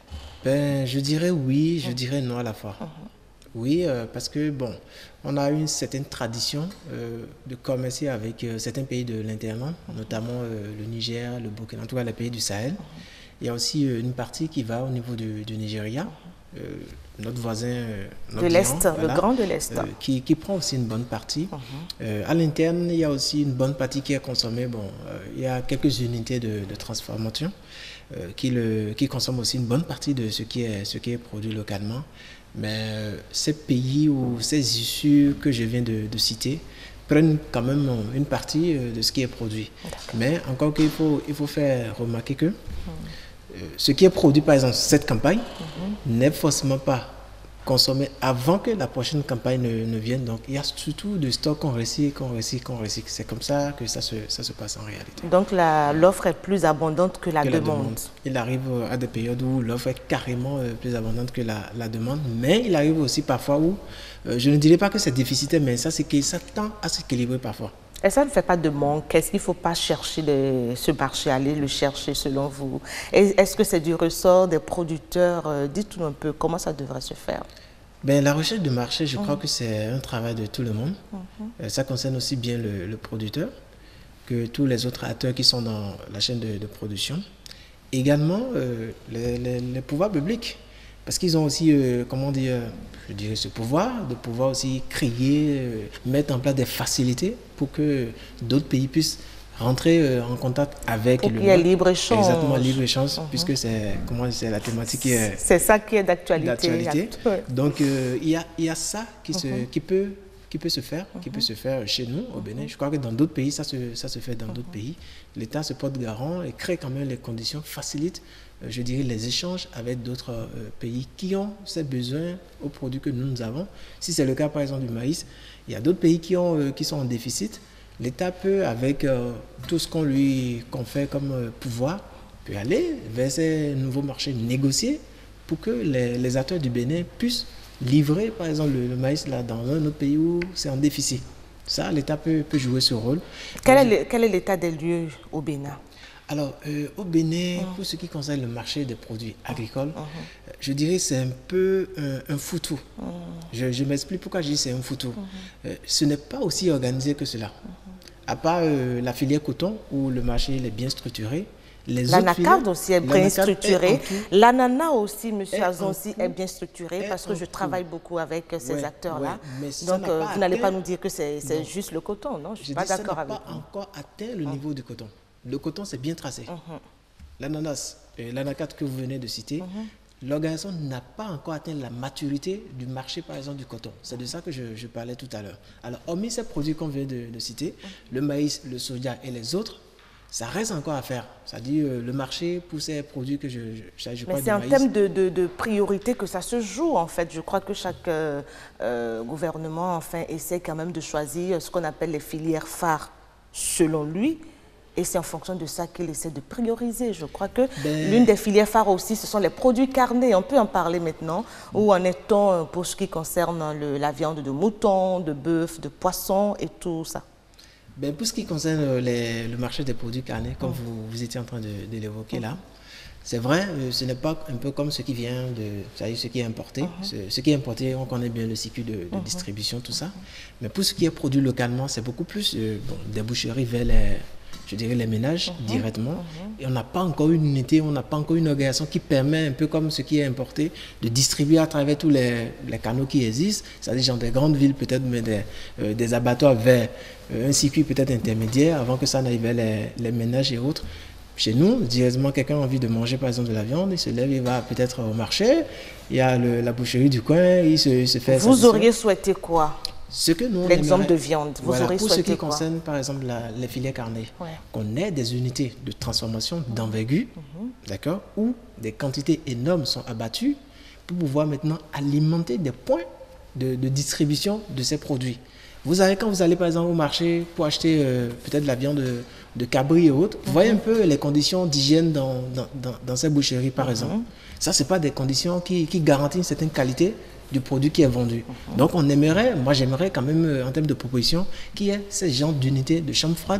Ben, je dirais oui, je dirais non à la fois. Oui, euh, parce que, bon, on a une certaine tradition euh, de commercer avec euh, certains pays de l'intérieur, notamment euh, le Niger, le Burkina, en tout cas les pays du Sahel. Il y a aussi euh, une partie qui va au niveau du, du Nigeria, euh, notre voisin euh, notre de l'Est, voilà, le grand de l'Est. Euh, qui, qui prend aussi une bonne partie. Euh, à l'interne, il y a aussi une bonne partie qui est consommée. Bon, euh, il y a quelques unités de, de transformation euh, qui, le, qui consomment aussi une bonne partie de ce qui est, ce qui est produit localement. Mais euh, ces pays ou ces issues que je viens de, de citer prennent quand même une partie euh, de ce qui est produit. Mais encore qu'il faut, il faut faire remarquer que euh, ce qui est produit, par exemple, cette campagne, mm-hmm. n'est forcément pas consommé avant que la prochaine campagne ne, ne vienne. Donc, il y a surtout de stocks qu'on recycle, qu'on recycle, qu'on recycle. C'est comme ça que ça se, ça se passe en réalité. Donc, l'offre est plus abondante que la, que demande. la demande. Il arrive à des périodes où l'offre est carrément euh, plus abondante que la, la demande. Mais il arrive aussi parfois où, euh, je ne dirais pas que c'est déficitaire, mais ça, c'est que ça tend à s'équilibrer parfois. Et ça ne fait pas de manque? Est-ce qu'il ne faut pas chercher les, ce marché, aller le chercher selon vous? Est-ce que c'est du ressort des producteurs? Dites-nous un peu comment ça devrait se faire. Ben, la recherche de marché, je mmh. crois que c'est un travail de tout le monde. Mmh. Ça concerne aussi bien le, le producteur que tous les autres acteurs qui sont dans la chaîne de, de production. Également, euh, les, les, les pouvoirs publics. Parce qu'ils ont aussi, euh, comment dire, je dirais ce pouvoir, de pouvoir aussi créer, euh, mettre en place des facilités pour que d'autres pays puissent rentrer euh, en contact avec pour le qu'il y ait libre-échange. Exactement, libre-échange, uh-huh. puisque c'est comment c'est la thématique qui est... C'est ça qui est d'actualité. Donc, euh, il y, a, il y a ça qui, uh-huh. se, qui, peut, qui peut se faire, uh-huh. qui peut se faire chez nous, au Bénin. Je crois que dans d'autres pays, ça se, ça se fait dans uh-huh. d'autres pays. L'État se porte garant et crée quand même les conditions, facilite je dirais, les échanges avec d'autres euh, pays qui ont ces besoins aux produits que nous, nous avons. Si c'est le cas, par exemple, du maïs, il y a d'autres pays qui, ont, euh, qui sont en déficit. L'État peut, avec euh, tout ce qu'on lui confère comme euh, pouvoir, peut aller vers ces nouveaux marchés négociés pour que les, les acteurs du Bénin puissent livrer, par exemple, le, le maïs là, dans un autre pays où c'est en déficit. Ça, l'État peut, peut jouer ce rôle. Quel est, quel est l'état des lieux au Bénin? Alors, euh, au Bénin, mmh. pour ce qui concerne le marché des produits agricoles, mmh. je dirais c'est un peu euh, un foutou. Mmh. Je, je m'explique pourquoi je dis c'est un foutou. Mmh. Euh, ce n'est pas aussi organisé que cela. Mmh. À part euh, la filière coton, où le marché est bien structuré, l'anacarde aussi est bien structurée. L'ananas aussi, M. Azonsi, est bien structuré parce que je travaille beaucoup avec ces ouais, acteurs-là. Ouais, Donc, euh, vous n'allez pas nous dire que c'est juste le coton, non? Je ne suis pas d'accord avec vous. Ça n'a pas encore atteint le mmh. niveau du coton. Le coton, c'est bien tracé. Uh-huh. L'ananas, euh, l'anacarde que vous venez de citer, uh-huh. l'organisation n'a pas encore atteint la maturité du marché, par exemple, du coton. C'est de ça que je, je parlais tout à l'heure. Alors, hormis ces produits qu'on vient de, de citer, uh-huh. le maïs, le soja et les autres, ça reste encore à faire. C'est-à-dire euh, le marché pour ces produits que je, je, je Mais c'est en termes de, de, de priorité que ça se joue, en fait. Je crois que chaque euh, euh, gouvernement, enfin, essaie quand même de choisir ce qu'on appelle les filières phares, selon lui. Et c'est en fonction de ça qu'il essaie de prioriser. Je crois que ben... l'une des filières phares aussi, ce sont les produits carnés. On peut en parler maintenant. Où en est-on pour ce qui concerne le, la viande de mouton, de bœuf, de poisson et tout ça? Ben, pour ce qui concerne les, le marché des produits carnés, comme mmh. vous, vous étiez en train de, de l'évoquer mmh. là, c'est vrai, ce n'est pas un peu comme ce qui vient de, c'est-à-dire ce qui est importé. Mmh. Ce, ce qui est importé, on connaît bien le circuit de, de mmh. distribution, tout ça. Mais pour ce qui est produit localement, c'est beaucoup plus euh, bon, des boucheries vers les... je dirais les ménages mmh, directement. Mmh. Et on n'a pas encore une unité, on n'a pas encore une organisation qui permet, un peu comme ce qui est importé, de distribuer à travers tous les, les canaux qui existent, c'est-à-dire dans des grandes villes peut-être, mais des, euh, des abattoirs vers euh, un circuit peut-être intermédiaire avant que ça n'arrive vers les, les ménages et autres. Chez nous, directement, quelqu'un a envie de manger par exemple de la viande, il se lève, il va peut-être au marché, il y a le, la boucherie du coin, il se, il se fait... Vous auriez souhaité quoi? Ce que nous, l'exemple de viande, vous voilà, aurez pour souhaité ce qui quoi? concerne par exemple la, les filières carnées, ouais. qu'on ait des unités de transformation d'envergure, mm-hmm. d'accord, où des quantités énormes sont abattues pour pouvoir maintenant alimenter des points de, de distribution de ces produits. Vous avez, quand vous allez par exemple au marché pour acheter euh, peut-être de la viande de, de cabri et autres, mm-hmm. vous voyez un peu les conditions d'hygiène dans, dans, dans, dans ces boucheries par mm-hmm. exemple. Ça, ce n'est pas des conditions qui, qui garantissent une certaine qualité du produit qui est vendu. Uh-huh. Donc on aimerait, moi j'aimerais quand même en termes de proposition qu'il y ait ces genres d'unités de chambre froide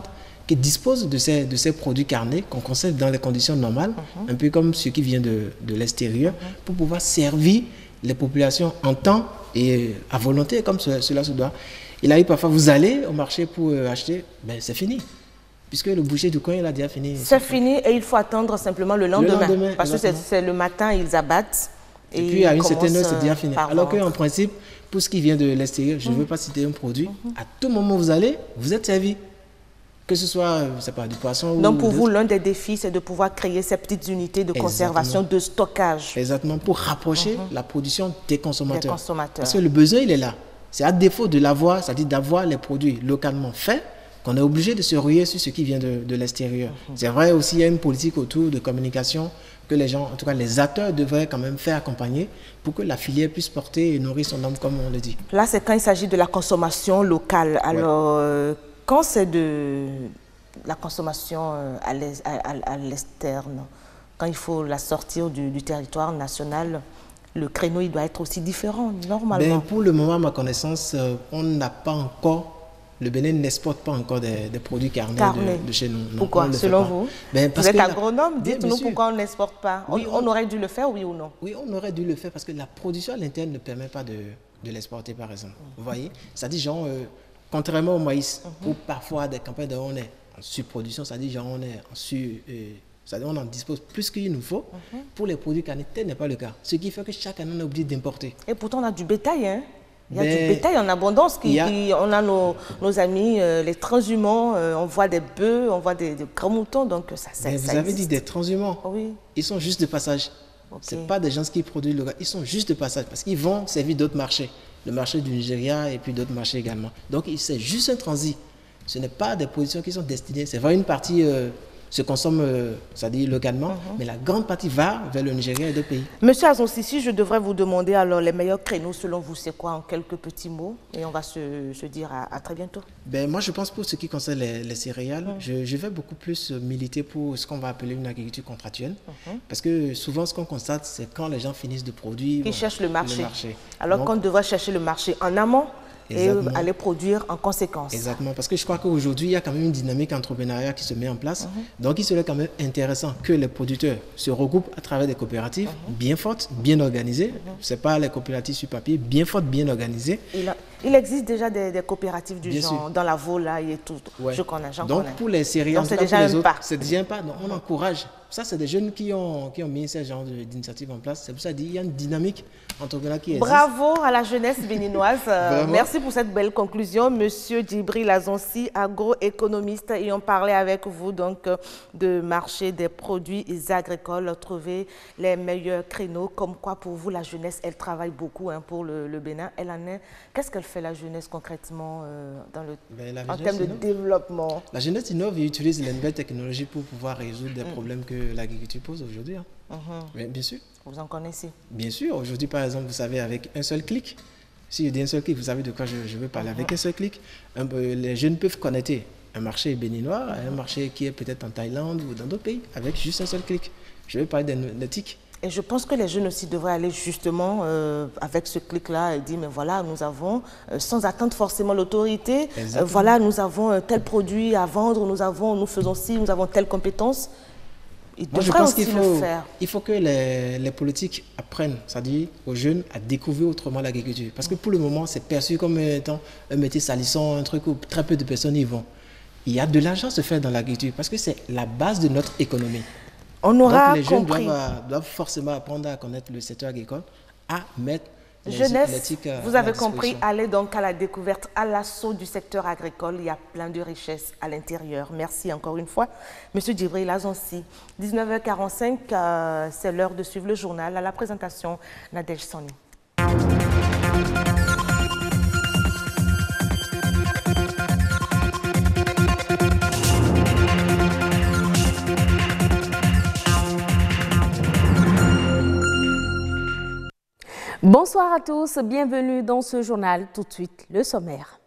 qui disposent de ces, de ces produits carnés qu'on conserve dans les conditions normales, mm-hmm. un peu comme ce qui vient de, de l'extérieur, mm-hmm. pour pouvoir servir les populations en temps et à volonté, comme ce, cela se doit. Il arrive parfois, vous allez au marché pour euh, acheter, ben c'est fini. Puisque le boucher du coin, il a déjà fini. C'est fini et il faut attendre simplement le lendemain. Le lendemain parce exactement. que c'est le matin, ils abattent. Et, et puis à une certaine heure, c'est déjà fini. Alors qu'en principe, pour ce qui vient de l'extérieur, je ne mmh. veux pas citer un produit, mmh. à tout moment où vous allez, vous êtes servi. Que ce soit, c'est pas du poisson ou... Donc pour vous, l'un des défis, c'est de pouvoir créer ces petites unités de Exactement. conservation, de stockage. Exactement, pour rapprocher mmh. la production des consommateurs. des consommateurs. Parce que le besoin, il est là. C'est à défaut de l'avoir, c'est-à-dire d'avoir les produits localement faits, qu'on est obligé de se ruer sur ce qui vient de, de l'extérieur. Mmh. C'est vrai aussi, il y a une politique autour de communication que les gens, en tout cas les acteurs devraient quand même faire accompagner pour que la filière puisse porter et nourrir son âme, comme on le dit. Là, c'est quand il s'agit de la consommation locale. Alors, ouais. euh, quand c'est de la consommation à l'externe, quand il faut la sortir du, du territoire national, le créneau, il doit être aussi différent, normalement. Ben, pour le moment, à ma connaissance, on n'a pas encore... Le Bénin n'exporte pas encore des, des produits carnés de, de chez nous. Non, pourquoi, selon vous? Ben, vous êtes agronome, dites-nous pourquoi on n'exporte pas. Oui, on, on aurait dû le faire, oui ou non? Oui, on aurait dû le faire parce que la production à l'interne ne permet pas de, de l'exporter, par exemple. Mmh. Vous voyez? C'est-à-dire, genre, euh, contrairement au maïs, mmh. où parfois des campagnes on est en surproduction, c'est-à-dire, genre, on est en sur... Euh, c'est-à-dire, on en dispose plus qu'il nous faut. Mmh. Pour les produits carnés, tel n'est pas le cas. Ce qui fait que chaque année, on est obligé d'importer. Et pourtant, on a du bétail, hein? Il y a ben, du bétail en abondance. Qui, a... qui, on a nos, nos amis, euh, les transhumants, euh, on voit des bœufs, on voit des, des grands moutons, donc ça, ça, ben, ça Vous existe. avez dit des transhumants. Oui. Ils sont juste de passage. Okay. Ce n'est pas des gens qui produisent le gars, ils sont juste de passage parce qu'ils vont servir d'autres marchés. Le marché du Nigeria et puis d'autres marchés également. Donc c'est juste un transit. Ce n'est pas des positions qui sont destinées. C'est vrai, une partie... Euh, se consomme, euh, c'est-à-dire localement, uh-huh. mais la grande partie va vers le Nigeria et d'autres pays. Monsieur Azonsi, si je devrais vous demander alors les meilleurs créneaux selon vous, c'est quoi en quelques petits mots? Et on va se, se dire à, à très bientôt. Ben, moi, je pense pour ce qui concerne les, les céréales, uh-huh. je, je vais beaucoup plus militer pour ce qu'on va appeler une agriculture contractuelle. Uh-huh. Parce que souvent, ce qu'on constate, c'est quand les gens finissent de produire... Ils bon, cherchent le marché. Le marché. Alors qu'on devrait chercher le marché en amont. Exactement. Et aller produire en conséquence. Exactement, parce que je crois qu'aujourd'hui, il y a quand même une dynamique entrepreneuriale qui se met en place. Uh-huh. Donc, il serait quand même intéressant que les producteurs se regroupent à travers des coopératives uh-huh. bien fortes, bien organisées. Uh-huh. Ce n'est pas les coopératives sur papier, bien fortes, bien organisées. Il, a, il existe déjà des, des coopératives du bien genre, sûr. Dans la volaille et tout. Ouais. Je connais, j'en Donc, connais. pour les céréales, c'est déjà un pas. C'est déjà un pas. Donc, on encourage. Ça, c'est des jeunes qui ont, qui ont mis ce genre d'initiative en place. C'est pour ça qu'il y a une dynamique entrepreneuriale qui existe. Bravo à la jeunesse béninoise. Merci pour cette belle conclusion. Monsieur Djibril Azonsi, agroéconomiste, et on parlait avec vous donc de marché des produits agricoles, trouver les meilleurs créneaux. Comme quoi, pour vous, la jeunesse, elle travaille beaucoup hein, pour le, le Bénin. Elle en est. Qu'est-ce qu'elle fait, la jeunesse, concrètement, euh, dans le, ben, en termes de innove. développement? La jeunesse innove et utilise les nouvelles technologies pour pouvoir résoudre des mm. problèmes que l'agriculture pose aujourd'hui. Hein. Mm-hmm. Bien sûr. Vous en connaissez? Bien sûr. Aujourd'hui, par exemple, vous savez, avec un seul clic, si je dis un seul clic, vous savez de quoi je, je veux parler. Mm-hmm. Avec un seul clic, un, les jeunes peuvent connecter un marché béninois à mm-hmm. un marché qui est peut-être en Thaïlande ou dans d'autres pays, avec juste un seul clic. Je veux parler des T I C. Et je pense que les jeunes aussi devraient aller justement euh, avec ce clic-là et dire, mais voilà, nous avons, euh, sans attendre forcément l'autorité, euh, voilà, nous avons euh, tel produit à vendre, nous, avons, nous faisons ci, nous avons telle compétence. Ils Moi, je pense qu'il faut, il faut que les, les politiques apprennent, c'est-à-dire aux jeunes, à découvrir autrement l'agriculture. Parce que pour le moment, c'est perçu comme étant un métier salissant, un truc où très peu de personnes y vont. Il y a de l'argent à se faire dans l'agriculture parce que c'est la base de notre économie. On aura Donc les jeunes compris. Doivent, doivent forcément apprendre à connaître le secteur agricole, à mettre jeunesse, vous avez compris, allez donc à la découverte, à l'assaut du secteur agricole. Il y a plein de richesses à l'intérieur. Merci encore une fois. Monsieur Djibril Azonsi, dix-neuf heures quarante-cinq, euh, c'est l'heure de suivre le journal. À la présentation, Nadège Soni. Bonsoir à tous, bienvenue dans ce journal. Tout de suite, le sommaire.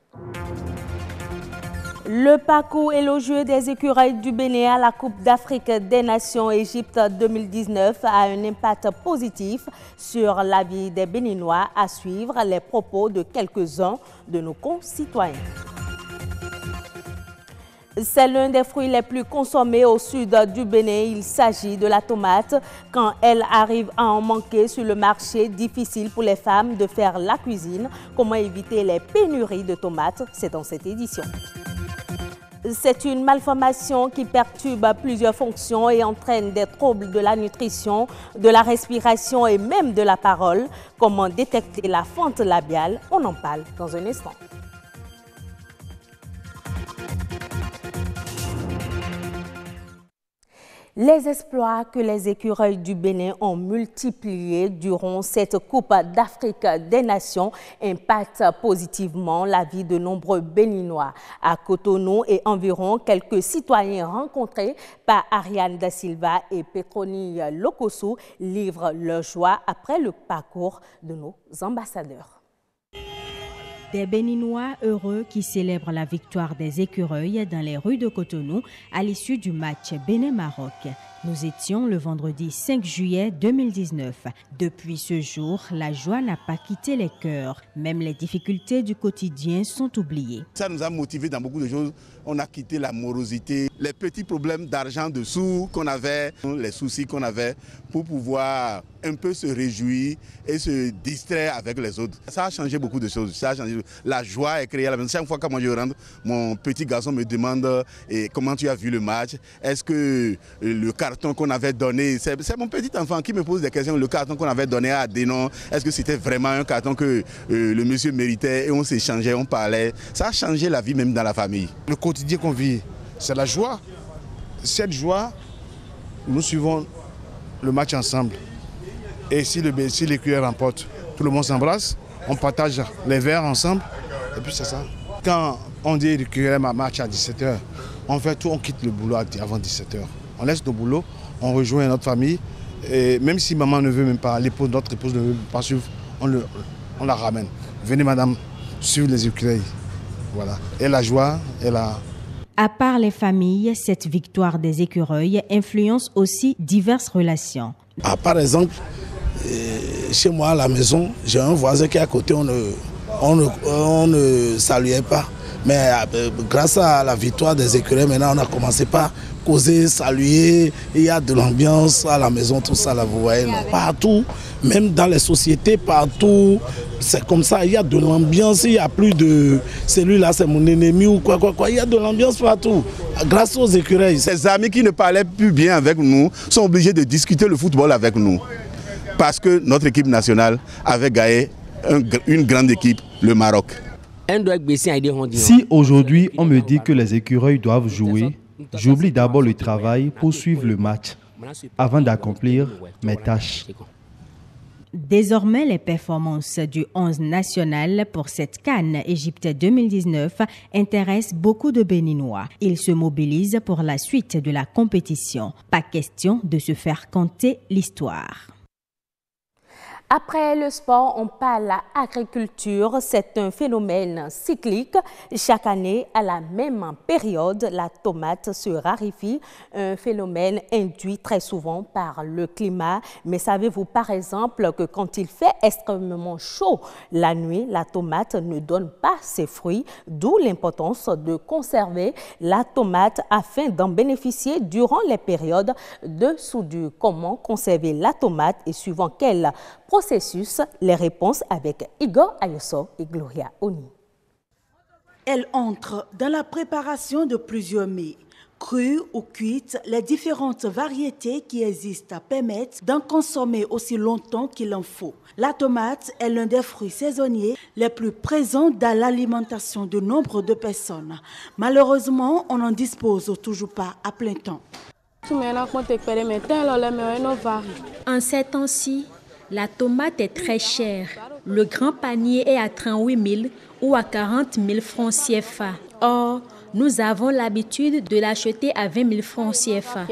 Le parcours élogieux des écureuils du Bénin à la Coupe d'Afrique des Nations Égypte deux mille dix-neuf a un impact positif sur la vie des Béninois, à suivre les propos de quelques-uns de nos concitoyens. C'est l'un des fruits les plus consommés au sud du Bénin. Il s'agit de la tomate. Quand elle arrive à en manquer sur le marché, difficile pour les femmes de faire la cuisine. Comment éviter les pénuries de tomates? C'est dans cette édition. C'est une malformation qui perturbe plusieurs fonctions et entraîne des troubles de la nutrition, de la respiration et même de la parole. Comment détecter la fente labiale? On en parle dans un instant. Les exploits que les écureuils du Bénin ont multipliés durant cette Coupe d'Afrique des Nations impactent positivement la vie de nombreux Béninois. À Cotonou et environ, quelques citoyens rencontrés par Ariane Da Silva et Petroni Lokosu livrent leur joie après le parcours de nos ambassadeurs. Des Béninois heureux qui célèbrent la victoire des écureuils dans les rues de Cotonou à l'issue du match Bénin-Maroc. Nous étions le vendredi cinq juillet deux mille dix-neuf. Depuis ce jour, la joie n'a pas quitté les cœurs. Même les difficultés du quotidien sont oubliées. Ça nous a motivés dans beaucoup de choses. On a quitté la morosité, les petits problèmes d'argent, de sous qu'on avait, les soucis qu'on avait pour pouvoir un peu se réjouir et se distraire avec les autres. Ça a changé beaucoup de choses. Ça a changé. La joie est créée à la maison. Chaque fois que moi je rentre, mon petit garçon me demande eh, comment tu as vu le match. Est-ce que le carton qu'on avait donné, c'est mon petit enfant qui me pose des questions. Le carton qu'on avait donné à Dénon, est-ce que c'était vraiment un carton que euh, le monsieur méritait? Et on s'échangeait, on parlait. Ça a changé la vie même dans la famille. Le quotidien qu'on vit, c'est la joie. Cette joie, nous suivons le match ensemble. Et si le si l'écuyer remporte, tout le monde s'embrasse, on partage les verres ensemble. Et puis c'est ça. Quand on dit l'écuyer ma match à dix-sept heures, on fait tout, on quitte le boulot avant dix-sept heures. On laisse nos boulots, on rejoint notre famille. Et même si maman ne veut même pas, l'épouse, notre épouse ne veut pas suivre, on, le, on la ramène. Venez madame, suivre les écureuils. Voilà. Et la joie, et la... À part les familles, cette victoire des écureuils influence aussi diverses relations. Ah, par exemple, chez moi à la maison, j'ai un voisin qui est à côté, on ne, on ne, on ne saluait pas. Mais euh, grâce à la victoire des écureuils, maintenant on a commencé par causer, saluer. Il y a de l'ambiance à la maison, tout ça là, vous voyez, non? Partout, même dans les sociétés, partout. C'est comme ça, il y a de l'ambiance, il n'y a plus de celui-là c'est mon ennemi ou quoi, quoi, quoi. Il y a de l'ambiance partout, grâce aux écureuils. Ces amis qui ne parlaient plus bien avec nous sont obligés de discuter le football avec nous. Parce que notre équipe nationale avait gagné un, une grande équipe, le Maroc. Si aujourd'hui on me dit que les écureuils doivent jouer, j'oublie d'abord le travail pour suivre le match, avant d'accomplir mes tâches. Désormais, les performances du onze national pour cette CAN Égypte deux mille dix-neuf intéressent beaucoup de Béninois. Ils se mobilisent pour la suite de la compétition. Pas question de se faire conter l'histoire. Après le sport, on parle agriculture. C'est un phénomène cyclique. Chaque année, à la même période, la tomate se raréfie. Un phénomène induit très souvent par le climat. Mais savez-vous par exemple que quand il fait extrêmement chaud la nuit, la tomate ne donne pas ses fruits, d'où l'importance de conserver la tomate afin d'en bénéficier durant les périodes de soudure. Comment conserver la tomate et suivant quel processus? Les réponses avec Igor Ayoso et Gloria Oni. Elle entre dans la préparation de plusieurs mets. Crues ou cuites, les différentes variétés qui existent permettent d'en consommer aussi longtemps qu'il en faut. La tomate est l'un des fruits saisonniers les plus présents dans l'alimentation de nombre de personnes. Malheureusement, on n'en dispose toujours pas à plein temps. En ces temps-ci, la tomate est très chère. Le grand panier est à trente-huit mille ou à quarante mille francs C F A. Or, nous avons l'habitude de l'acheter à vingt mille francs C F A.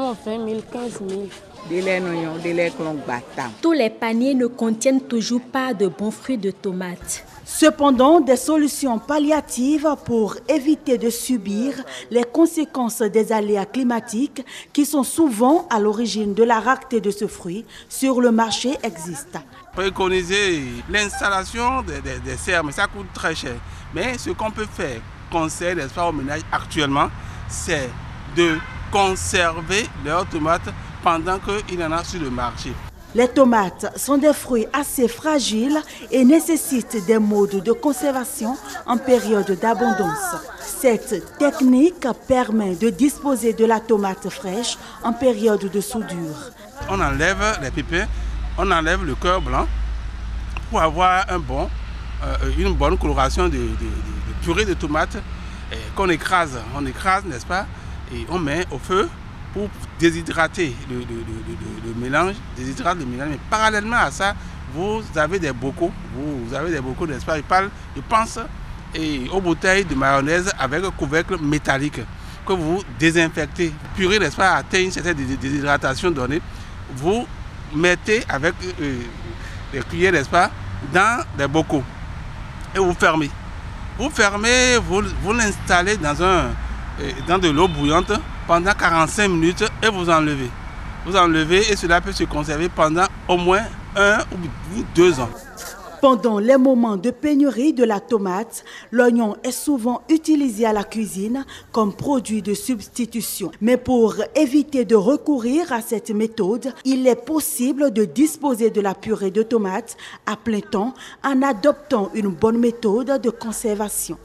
Tous les paniers ne contiennent toujours pas de bons fruits de tomate. Cependant, des solutions palliatives pour éviter de subir les conséquences des aléas climatiques qui sont souvent à l'origine de la rareté de ce fruit sur le marché existent. Préconiser l'installation des, des, des serres, mais ça coûte très cher. Mais ce qu'on peut faire, conseil, n'est-ce pas, au ménage actuellement, c'est de conserver leurs tomates pendant qu'il y en a sur le marché. Les tomates sont des fruits assez fragiles et nécessitent des modes de conservation en période d'abondance. Cette technique permet de disposer de la tomate fraîche en période de soudure. On enlève les pépins, on enlève le cœur blanc pour avoir un bon, euh, une bonne coloration de, de, de, de purée de tomates qu'on écrase. On écrase, n'est-ce pas? Et on met au feu pour déshydrater le, le, le, le, le mélange, déshydrate le mélange. Mais parallèlement à ça, vous avez des bocaux, vous, vous avez des bocaux, n'est-ce pas? Je parle, je pense et aux bouteilles de mayonnaise avec un couvercle métallique que vous désinfectez. Purée, n'est-ce pas, atteint une certaine déshydratation donnée. Vous mettez avec euh, les cuillères, n'est-ce pas, dans des bocaux et vous fermez. Vous fermez, vous, vous l'installez dans, un, euh, dans de l'eau bouillante pendant quarante-cinq minutes et vous enlevez. Vous enlevez et cela peut se conserver pendant au moins un ou deux ans. Pendant les moments de pénurie de la tomate, l'oignon est souvent utilisé à la cuisine comme produit de substitution. Mais pour éviter de recourir à cette méthode, il est possible de disposer de la purée de tomate à plein temps en adoptant une bonne méthode de conservation.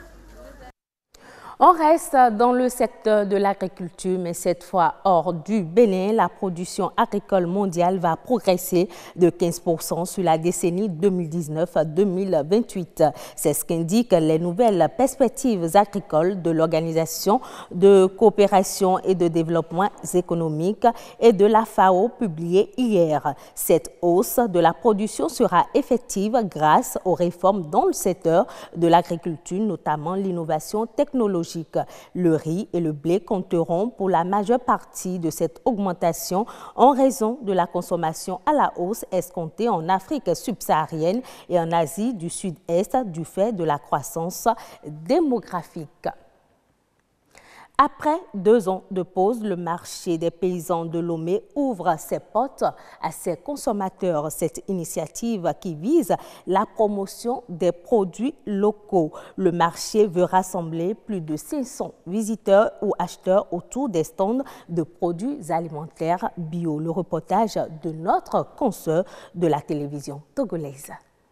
On reste dans le secteur de l'agriculture, mais cette fois hors du Bénin, la production agricole mondiale va progresser de quinze pour cent sur la décennie deux mille dix-neuf à deux mille vingt-huit. C'est ce qu'indiquent les nouvelles perspectives agricoles de l'Organisation de coopération et de développement économique et de la F A O publiée hier. Cette hausse de la production sera effective grâce aux réformes dans le secteur de l'agriculture, notamment l'innovation technologique. Le riz et le blé compteront pour la majeure partie de cette augmentation en raison de la consommation à la hausse escomptée en Afrique subsaharienne et en Asie du Sud-Est du fait de la croissance démographique. Après deux ans de pause, le marché des paysans de Lomé ouvre ses portes à ses consommateurs. Cette initiative qui vise la promotion des produits locaux. Le marché veut rassembler plus de cinq cents visiteurs ou acheteurs autour des stands de produits alimentaires bio. Le reportage de notre consoeur de la télévision togolaise.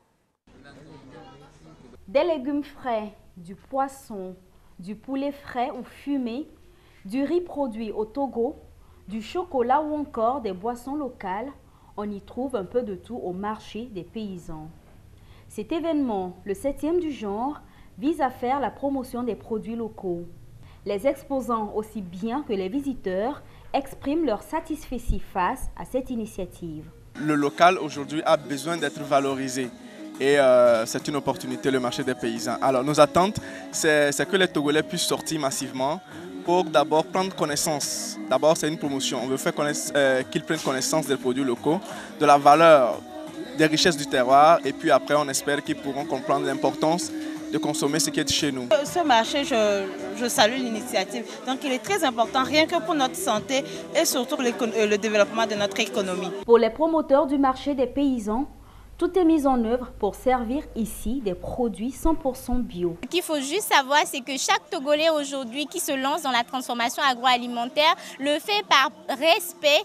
Des légumes frais, du poisson, du poulet frais ou fumé, du riz produit au Togo, du chocolat ou encore des boissons locales, on y trouve un peu de tout au marché des paysans. Cet événement, le septième du genre, vise à faire la promotion des produits locaux. Les exposants, aussi bien que les visiteurs, expriment leur satisfaction face à cette initiative. Le local aujourd'hui a besoin d'être valorisé. Et euh, c'est une opportunité, le marché des paysans. Alors nos attentes, c'est que les Togolais puissent sortir massivement pour d'abord prendre connaissance. D'abord, c'est une promotion. On veut faire euh, qu'ils prennent connaissance des produits locaux, de la valeur, des richesses du terroir. Et puis après, on espère qu'ils pourront comprendre l'importance de consommer ce qui est de chez nous. Ce marché, je, je salue l'initiative. Donc il est très important, rien que pour notre santé et surtout pour le développement de notre économie. Pour les promoteurs du marché des paysans, tout est mis en œuvre pour servir ici des produits cent pour cent bio. Ce qu'il faut juste savoir, c'est que chaque Togolais aujourd'hui qui se lance dans la transformation agroalimentaire le fait par respect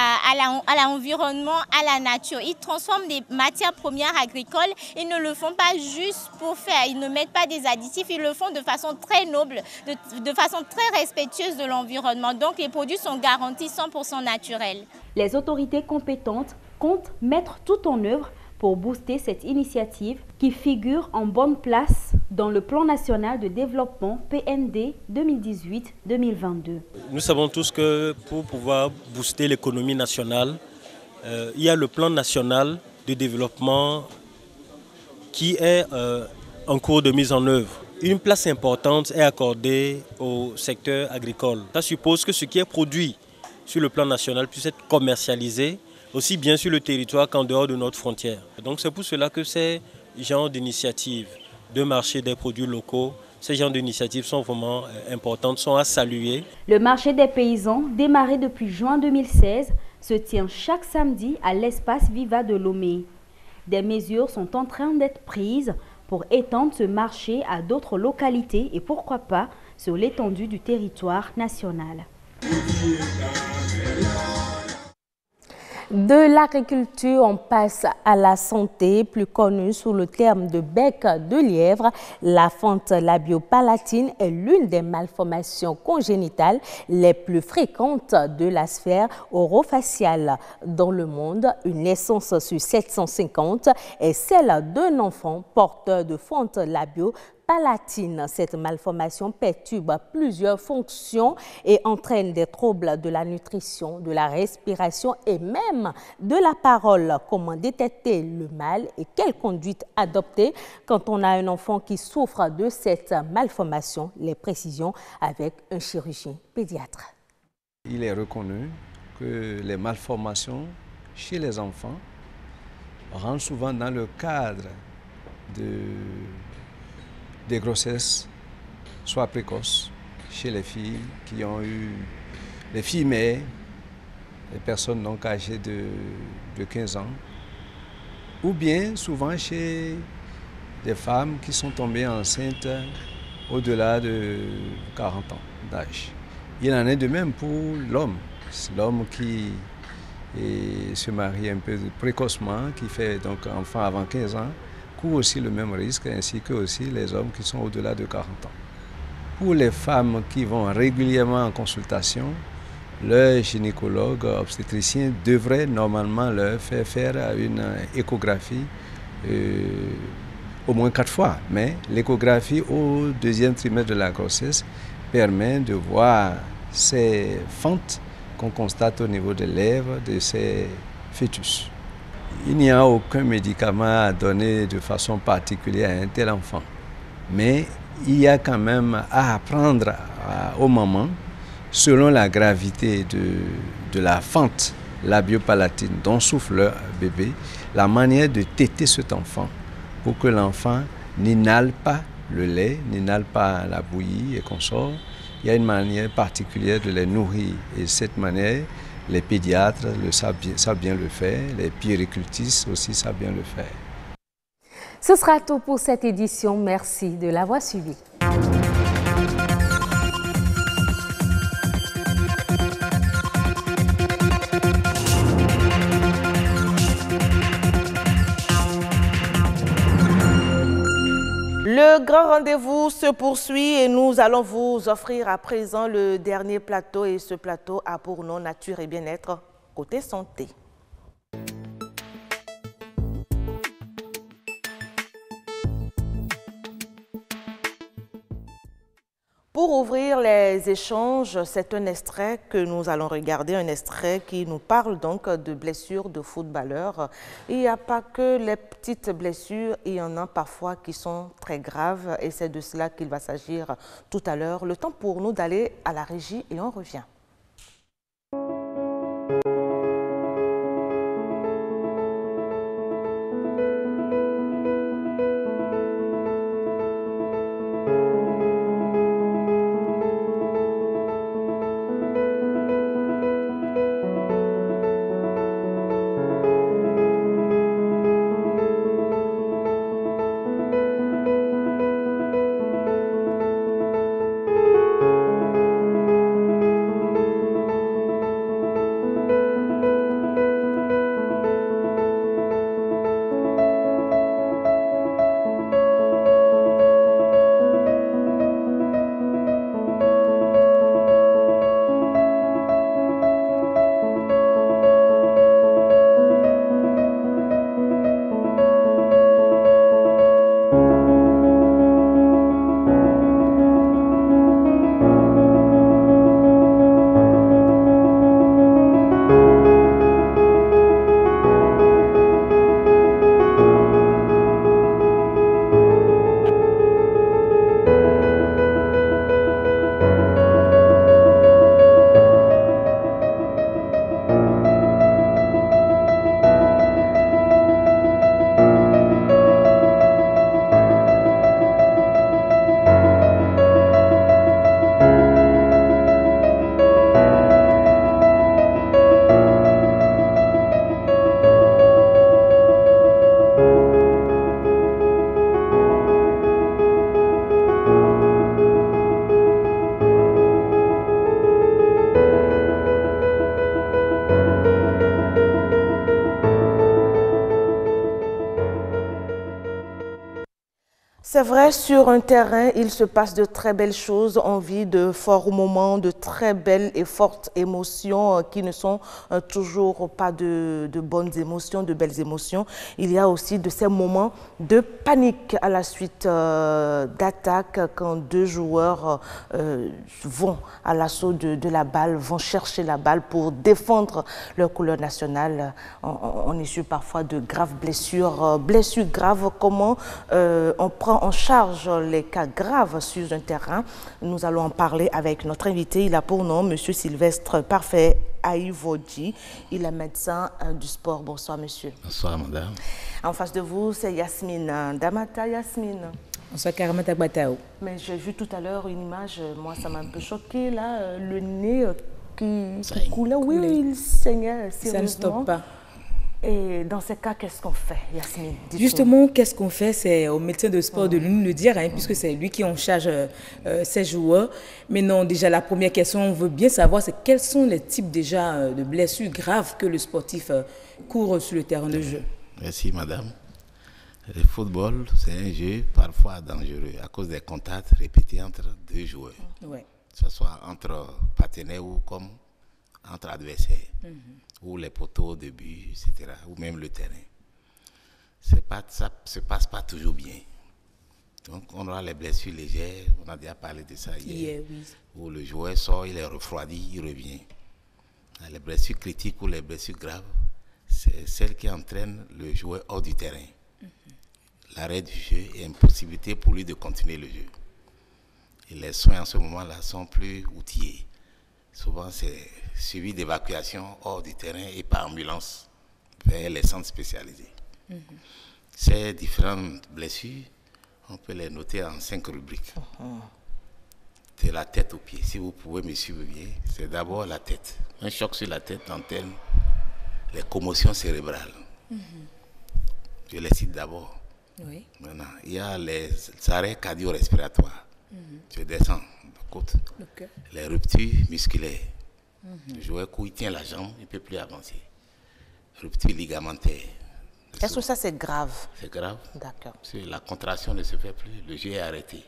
à l'environnement, à, à, à la nature. Ils transforment des matières premières agricoles. Ils ne le font pas juste pour faire, ils ne mettent pas des additifs, ils le font de façon très noble, de, de façon très respectueuse de l'environnement. Donc les produits sont garantis cent pour cent naturels. Les autorités compétentes comptent mettre tout en œuvre pour booster cette initiative qui figure en bonne place dans le plan national de développement P N D deux mille dix-huit deux mille vingt-deux. Nous savons tous que pour pouvoir booster l'économie nationale, euh, il y a le plan national de développement qui est euh, en cours de mise en œuvre. Une place importante est accordée au secteur agricole. Ça suppose que ce qui est produit sur le plan national puisse être commercialisé aussi bien sur le territoire qu'en dehors de notre frontière. Donc c'est pour cela que ces genres d'initiatives de marché des produits locaux, ces genres d'initiatives sont vraiment importantes, sont à saluer. Le marché des paysans, démarré depuis juin deux mille seize, se tient chaque samedi à l'espace Viva de Lomé. Des mesures sont en train d'être prises pour étendre ce marché à d'autres localités et pourquoi pas sur l'étendue du territoire national. De l'agriculture, on passe à la santé, plus connue sous le terme de bec de lièvre. La fente labiopalatine est l'une des malformations congénitales les plus fréquentes de la sphère orofaciale. Dans le monde, une naissance sur sept cent cinquante est celle d'un enfant porteur de fente labiopalatine. Palatine. Cette malformation perturbe plusieurs fonctions et entraîne des troubles de la nutrition, de la respiration et même de la parole. Comment détecter le mal et quelle conduite adopter quand on a un enfant qui souffre de cette malformation? Les précisions avec un chirurgien pédiatre. Il est reconnu que les malformations chez les enfants rentrent souvent dans le cadre de des grossesses, soit précoces, chez les filles qui ont eu, les filles mères, les personnes donc âgées de, de quinze ans, ou bien souvent chez des femmes qui sont tombées enceintes au-delà de quarante ans d'âge. Il en est de même pour l'homme, l'homme qui et se marie un peu précocement, qui fait donc enfant avant quinze ans, courent aussi le même risque, ainsi que aussi les hommes qui sont au-delà de quarante ans. Pour les femmes qui vont régulièrement en consultation, leur gynécologue obstétricien devrait normalement leur faire faire une échographie euh, au moins quatre fois. Mais l'échographie au deuxième trimestre de la grossesse permet de voir ces fentes qu'on constate au niveau des lèvres de ces fœtus. Il n'y a aucun médicament à donner de façon particulière à un tel enfant. Mais il y a quand même à apprendre à, aux mamans, selon la gravité de, de la fente labiopalatine dont souffre leur bébé, la manière de téter cet enfant pour que l'enfant n'inhale pas le lait, n'inhale pas la bouillie et consort. Il y a une manière particulière de les nourrir et cette manière, les pédiatres le savent, bien, savent bien le faire, les puéricultistes aussi savent bien le faire. Ce sera tout pour cette édition. Merci de l'avoir suivi. Le grand rendez-vous se poursuit et nous allons vous offrir à présent le dernier plateau et ce plateau a pour nom Nature et Bien-être côté santé. Pour ouvrir les échanges, c'est un extrait que nous allons regarder, un extrait qui nous parle donc de blessures de footballeurs. Il n'y a pas que les petites blessures, il y en a parfois qui sont très graves et c'est de cela qu'il va s'agir tout à l'heure. Le temps pour nous d'aller à la régie et on revient. C'est vrai, sur un terrain, il se passe de très belles choses. On vit de forts moments, de très belles et fortes émotions qui ne sont toujours pas de, de bonnes émotions, de belles émotions. Il y a aussi de ces moments de panique à la suite euh, d'attaques quand deux joueurs euh, vont à l'assaut de, de la balle, vont chercher la balle pour défendre leur couleur nationale. On, on issue parfois de graves blessures. Blessures graves, comment euh, on prend en charge les cas graves sur un terrain. Nous allons en parler avec notre invité. Il a pour nom M. Sylvestre Parfait Aïvodji. Il est médecin du sport. Bonsoir, monsieur. Bonsoir, madame. En face de vous, c'est Yasmine Damata. Yasmine. Bonsoir, Karamata Agbatao. Mais j'ai vu tout à l'heure une image, moi, ça m'a un peu choqué, là, le nez qui, qui coulait. Oui, oui, il saignait sérieusement. Ça ne stoppe pas. Et dans ces cas, qu'est-ce qu'on fait, Yasmine? Justement, qu'est-ce qu'on fait? C'est au médecin de sport de nous le dire, hein, puisque c'est lui qui en charge euh, ses joueurs. Mais non, déjà, la première question, on veut bien savoir, c'est quels sont les types déjà euh, de blessures graves que le sportif euh, court sur le terrain de jeu. Merci, madame. Le football, c'est un jeu parfois dangereux à cause des contacts répétés entre deux joueurs. Ouais. Que ce soit entre partenaires ou comme entre adversaires. Mm-hmm. Ou les poteaux de but, et cetera, ou même le terrain. Pas, ça ne se passe pas toujours bien. Donc, on aura les blessures légères, on a déjà parlé de ça hier, yeah, oui. Où le joueur sort, il est refroidi, il revient. Les blessures critiques ou les blessures graves, c'est celles qui entraînent le joueur hors du terrain. Mm-hmm. L'arrêt du jeu et impossibilité pour lui de continuer le jeu. Et les soins en ce moment-là sont plus outillés. Souvent, c'est suivi d'évacuation hors du terrain et par ambulance vers les centres spécialisés. Mm-hmm. Ces différentes blessures, on peut les noter en cinq rubriques. Uh-huh. De la tête aux pieds. Si vous pouvez me suivre bien, c'est d'abord la tête. Un choc sur la tête entraîne les commotions cérébrales. Mm-hmm. Je les cite d'abord. Oui. Maintenant, il y a les arrêts cardio-respiratoires. Mm-hmm. Je descends de côte. Okay. Les ruptures musculaires. Mm-hmm. Le joueur, quand il tient la jambe, il ne peut plus avancer. Rupture ligamentaire. Est-ce que ça, c'est grave? C'est grave. D'accord. La contraction ne se fait plus, le jeu est arrêté.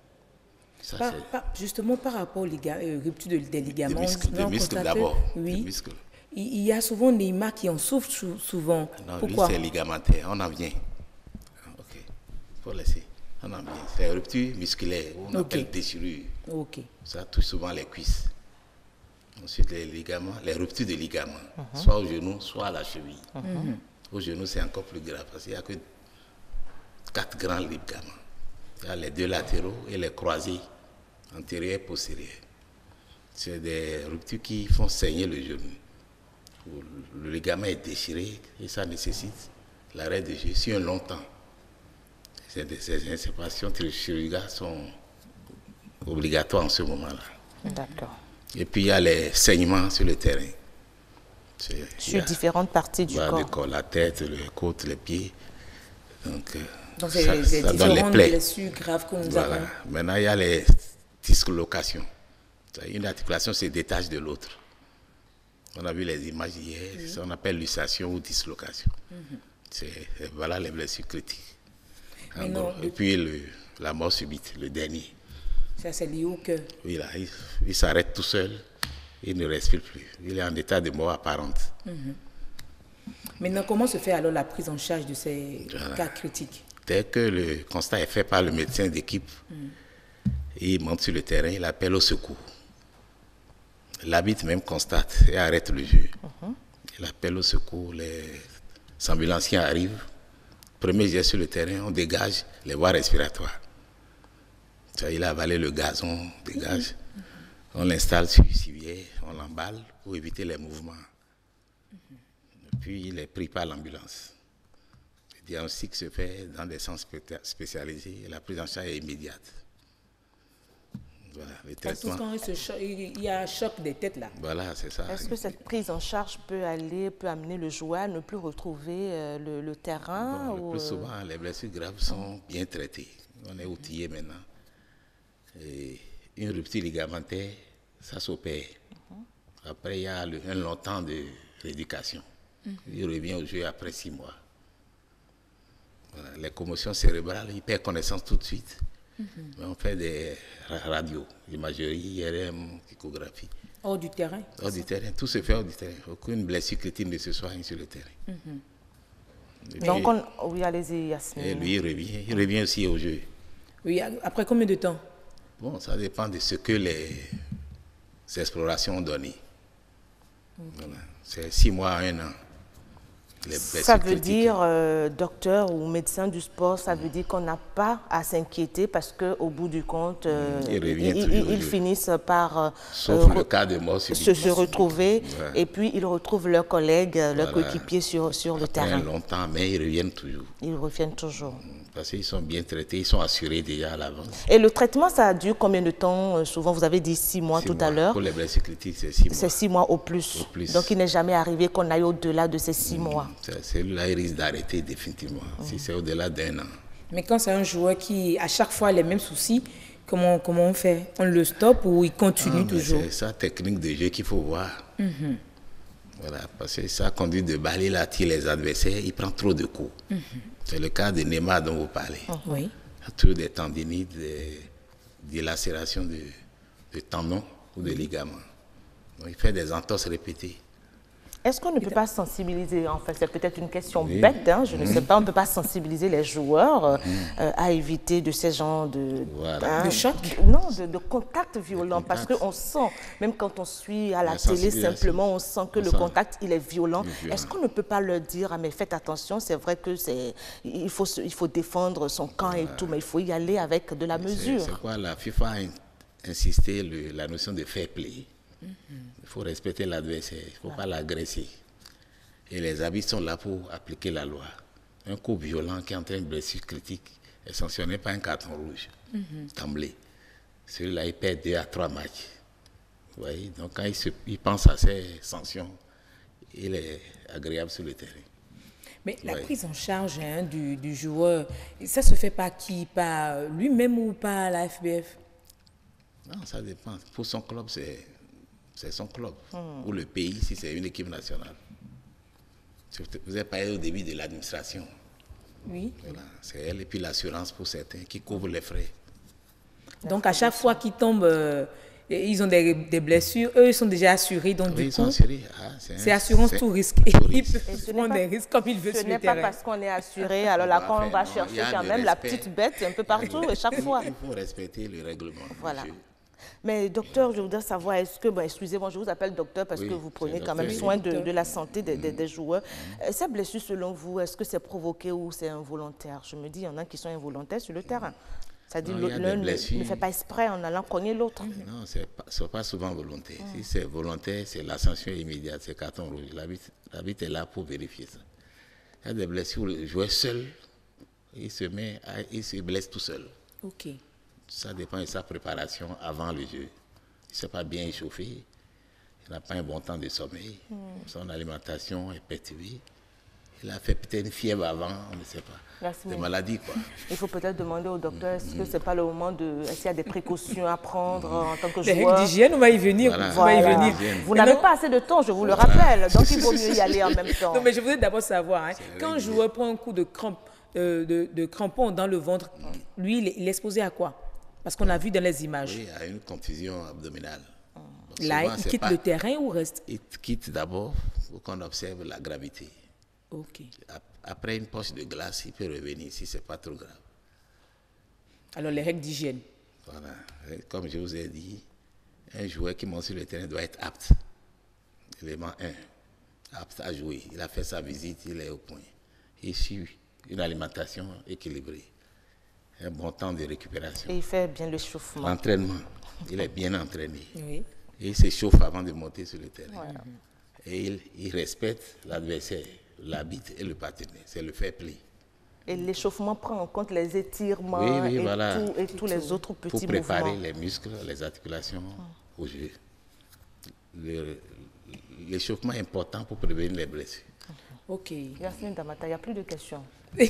Ça, par, par, justement, par rapport aux euh, ruptures de, des ligaments, des muscles, des muscles d'abord. Oui. Muscles. Il, il y a souvent Neymar qui en souffre souvent. Non, pourquoi? Lui, c'est ligamentaire. On en vient. Ok. Il faut laisser. On en vient. C'est rupture musculaire. On okay. appelle déchirure. Ok. Ça touche souvent les cuisses. Ensuite, les ligaments, les ruptures de ligaments, uh-huh. soit au genou, soit à la cheville. Uh-huh. Au genou, c'est encore plus grave parce qu'il n'y a que quatre grands ligaments. Il y a les deux latéraux et les croisés, antérieurs et postérieurs. C'est des ruptures qui font saigner le genou. Le ligament est déchiré et ça nécessite l'arrêt de jeu sur un long temps. Ces, ces interventions chirurgicales sont obligatoires en ce moment-là. D'accord. Et puis il y a les saignements sur le terrain. Sur différentes parties du voilà, corps. Le corps. La tête, les côtes, les pieds. Donc, Donc ça, c'est les différentes blessures graves que nous voilà. avons. Maintenant, il y a les dislocations. Une articulation se détache de l'autre. On a vu les images hier, oui. Ça on appelle luxation ou dislocation. Mm-hmm. C'est, voilà les blessures critiques. Non, et le... puis le, la mort subite, le dernier. Ça, c'est lié au cœur. Oui, là, il, il s'arrête tout seul, il ne respire plus. Il est en état de mort apparente. Mm-hmm. Maintenant, comment se fait alors la prise en charge de ces voilà. cas critiques? Dès que le constat est fait par le médecin d'équipe, mm. il monte sur le terrain, il appelle au secours. L'arbitre même constate et arrête le jeu. Uh-huh. Il appelle au secours, les ambulanciers arrivent. Premier geste sur le terrain, on dégage les voies respiratoires. Il a avalé le gazon, on dégage. Uh-huh. On l'installe sur le civière, on l'emballe pour éviter les mouvements. Uh-huh. Puis il est pris par l'ambulance. Le diagnostic se fait dans des centres spécialisés et la prise en charge est immédiate. Voilà, les traitements. Il y a un choc des têtes là. Voilà, c'est ça. Est-ce que cette prise en charge peut aller, peut amener le joueur à ne plus retrouver euh, le, le terrain bon, ou... Le plus souvent, les blessures graves sont bien traitées. On est outillé maintenant. Et une rupture ligamentaire, ça s'opère. Uh-huh. Après, il y a le, un long temps de rééducation. Uh-huh. Il revient au jeu après six mois. Voilà, les commotions cérébrales, il perd connaissance tout de suite. Mm-hmm. Mais on fait des radios, imagerie, I R M, échographie. Hors du terrain. Hors du terrain, tout se fait hors du terrain. Aucune blessure critique ne se soigne sur le terrain. Mm-hmm. Donc, on... oui, allez-y, Yasmine. Et lui, il revient. Il revient aussi au jeu. Oui, après combien de temps? Bon, ça dépend de ce que les, les explorations ont donné. Okay. Voilà. C'est six mois à un an. Ça veut dire, euh, docteur ou médecin du sport, ça veut dire qu'on n'a pas à s'inquiéter parce qu'au bout du compte, euh, il ils, ils, ils finissent par euh, Sauf le cas de mort se, se retrouver ouais. et puis ils retrouvent leurs collègues, voilà. leurs coéquipiers sur, sur le Après terrain. longtemps, mais ils reviennent toujours. Ils reviennent toujours. Parce qu'ils sont bien traités, ils sont assurés déjà à l'avance. Et le traitement, ça dure combien de temps? Souvent, vous avez dit six mois six tout mois. à l'heure. Pour les blessures critiques, c'est six mois. C'est six mois au plus. au plus. Donc, il n'est jamais arrivé qu'on aille au-delà de ces six mmh. mois. Celui-là, il risque d'arrêter définitivement, mmh. si c'est au-delà d'un an. Mais quand c'est un joueur qui, à chaque fois, a les mêmes soucis, comment, comment on fait? On le stoppe ou il continue ah, toujours? C'est sa technique de jeu qu'il faut voir. Mmh. Voilà, parce que sa conduite de balle, il attire les adversaires, il prend trop de coups. Mmh. C'est le cas de Neymar dont vous parlez. Oui. Il a toujours des tendinites, des, des lacérations de, de tendons ou de ligaments. Donc, il fait des entorses répétées. Est-ce qu'on ne peut pas sensibiliser, en fait, c'est peut-être une question oui. bête, hein, je mmh. ne sais pas, on ne peut pas sensibiliser les joueurs mmh. euh, à éviter de ces genres de... Voilà. Hein, de choc Non, de, de contact violent, parce qu'on sent, même quand on suit à la, la télé simplement, on sent que on le sent contact, il est violent. violent. Est-ce qu'on ne peut pas leur dire, ah, mais faites attention, c'est vrai que c'est, il faut, il faut défendre son camp voilà. et tout, mais il faut y aller avec de la mesure. C'est quoi, la FIFA a insisté le, la notion de fair play. Il faut respecter l'adversaire, il ne faut ah. pas l'agresser. Et les arbitres sont là pour appliquer la loi. Un coup violent qui entraîne une blessure critique est sanctionné par un carton rouge, mm-hmm. d'emblée. Celui-là, il perd deux à trois matchs. Vous voyez? Donc quand il, se, il pense à ces sanctions, il est agréable sur le terrain. Mais la ouais. prise en charge hein, du, du joueur, ça se fait par qui? Par lui-même ou par la F B F? Non, ça dépend. Pour son club, c'est... c'est son club, hmm. ou le pays si c'est une équipe nationale. Vous avez parlé au début de l'administration. Oui. Voilà, c'est elle et puis l'assurance pour certains qui couvrent les frais. Donc à chaque fois qu'ils tombent, euh, ils ont des, des blessures, eux ils sont déjà assurés. Donc oui, du ils coup, sont assurés. Ah, c'est assurance tout risque. Ils peuvent prendre des risques comme ils veulent sur le terrain. Ce n'est pas parce qu'on est assuré, alors là quand on va chercher quand même la petite bête un peu partout et chaque fois. Il faut respecter le règlement. Voilà. Mais docteur, je voudrais savoir, est-ce que, bon, excusez-moi, je vous appelle docteur parce oui, que vous prenez quand même soin de, de la santé des, des, des joueurs. Mmh. Ces blessures, selon vous, est-ce que c'est provoqué ou c'est involontaire? Je me dis, il y en a qui sont involontaires sur le terrain. C'est-à-dire l'un ne, ne fait pas exprès en allant cogner l'autre. Mmh. Non, ce n'est pas, pas souvent volontaire. Mmh. Si c'est volontaire, c'est la sanction immédiate, c'est carton rouge. L'arbitre est là pour vérifier ça. Il y a des blessures où le joueur seul, il se, met à, il se blesse tout seul. Ok. Ça dépend de sa préparation avant le jeu. Il ne s'est pas bien échauffé, il n'a pas un bon temps de sommeil, mm. son alimentation est perturbée. Il a fait peut-être une fièvre avant, on ne sait pas. Des maladies, quoi. Il faut peut-être demander au docteur, est-ce que ce n'est pas le moment de... Est-ce qu'il y a des précautions à prendre en tant que joueur? Les règles d'hygiène, on va y venir. Voilà. Voilà. On va y venir. Vous n'avez pas assez de temps, je vous le rappelle, donc il vaut mieux y aller en même temps. Non, mais je voudrais d'abord savoir, hein, quand un joueur prend un coup de, crampe, euh, de, de crampon dans le ventre, lui, il est exposé à quoi? Parce qu'on a vu dans les images. Oui, il y a une contusion abdominale. Donc, là, souvent, il quitte pas... le terrain ou reste? Il quitte d'abord pour qu'on observe la gravité. Ok. Après une poche de glace, il peut revenir si ce n'est pas trop grave. Alors, les règles d'hygiène. Voilà. Comme je vous ai dit, un joueur qui monte sur le terrain doit être apte. Élément un. Apte à jouer. Il a fait sa visite, il est au point. Il suit une alimentation équilibrée. Un bon temps de récupération. Et il fait bien l'échauffement. L'entraînement. Il est bien entraîné. Oui. Et il s'échauffe avant de monter sur le terrain. Voilà. Et il, il respecte l'adversaire, l'arbitre et le partenaire. C'est le fair play. Et l'échauffement prend en compte les étirements oui, oui, et, voilà. tout, et tous les autres petits mouvements. Pour préparer mouvements. Les muscles, les articulations oh. au jeu. L'échauffement est important pour prévenir les blessures. Ok. Yasmine Damata, il n'y a plus de questions.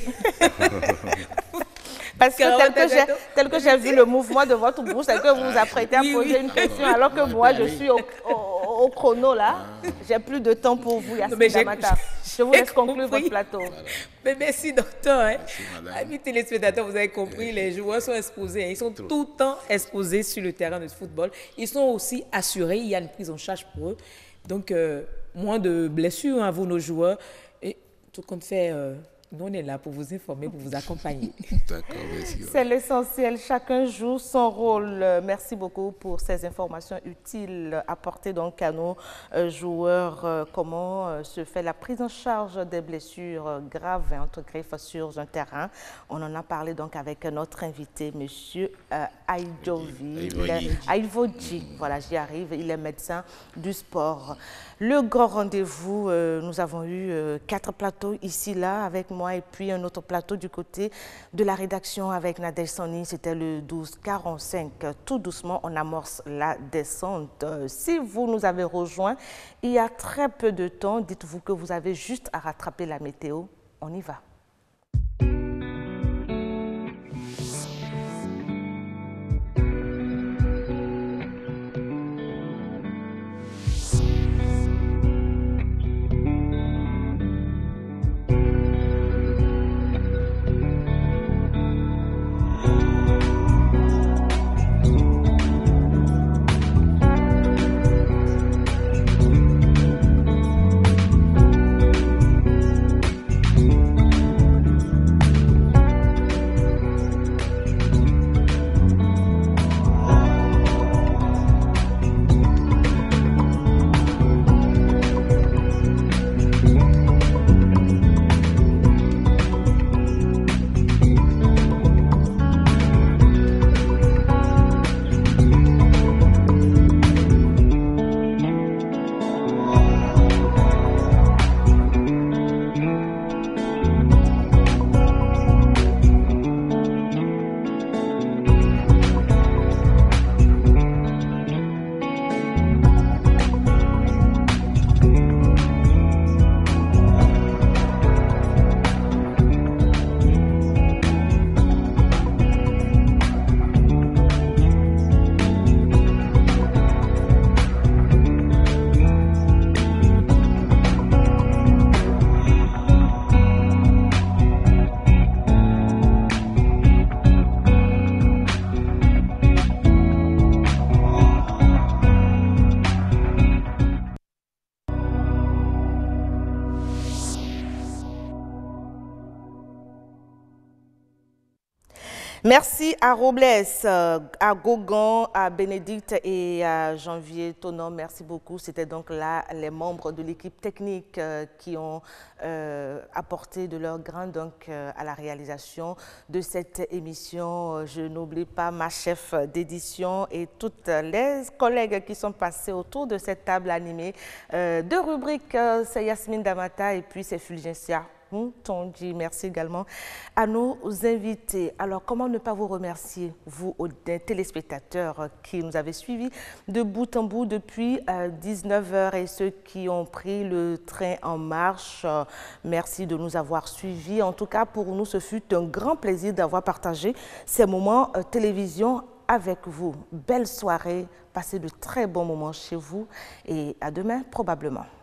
Parce que tel que, j'ai, tel que j'ai vu le mouvement de votre bouche, c'est que vous vous apprêtez à poser oui, oui. une question, alors que moi, je suis au, au, au chrono là. J'ai plus de temps pour vous, Yasmine Damata. Je vous laisse conclure votre plateau. Mais merci, docteur. Hein. Amis téléspectateurs, vous avez compris, les joueurs sont exposés. Hein. Ils sont tout le temps exposés sur le terrain de football. Ils sont aussi assurés. Il y a une prise en charge pour eux. Donc, euh, moins de blessures à vous, nos joueurs. Et tout compte fait, euh, nous, on est là pour vous informer, pour vous accompagner. D'accord, merci. C'est l'essentiel. Chacun joue son rôle. Merci beaucoup pour ces informations utiles apportées donc à nos joueurs. Comment se fait la prise en charge des blessures graves et entre griffes sur un terrain. On en a parlé donc avec notre invité, monsieur euh, Aïdjovi. Aïdjovi. Voilà, j'y arrive. Il est médecin du sport. Le grand rendez-vous, euh, nous avons eu euh, quatre plateaux ici, là, avec moi, et puis un autre plateau du côté de la rédaction avec Nadège Sani. C'était le douze quarante-cinq. Tout doucement, on amorce la descente. Euh, si vous nous avez rejoints il y a très peu de temps, dites-vous que vous avez juste à rattraper la météo. On y va. Merci à Robles, à Gauguin, à Bénédicte et à Janvier Tonon. Merci beaucoup. C'était donc là les membres de l'équipe technique euh, qui ont euh, apporté de leur grain donc, euh, à la réalisation de cette émission. Je n'oublie pas ma chef d'édition et toutes les collègues qui sont passés autour de cette table animée. Euh, deux rubriques, euh, c'est Yasmine Damata et puis c'est Fulgencia Tondi. Merci également à nos invités. Alors, comment ne pas vous remercier, vous, aux téléspectateurs qui nous avez suivis de bout en bout depuis euh, dix-neuf heures et ceux qui ont pris le train en marche. Euh, merci de nous avoir suivis. En tout cas, pour nous, ce fut un grand plaisir d'avoir partagé ces moments euh, télévision avec vous. Belle soirée, passez de très bons moments chez vous et à demain probablement.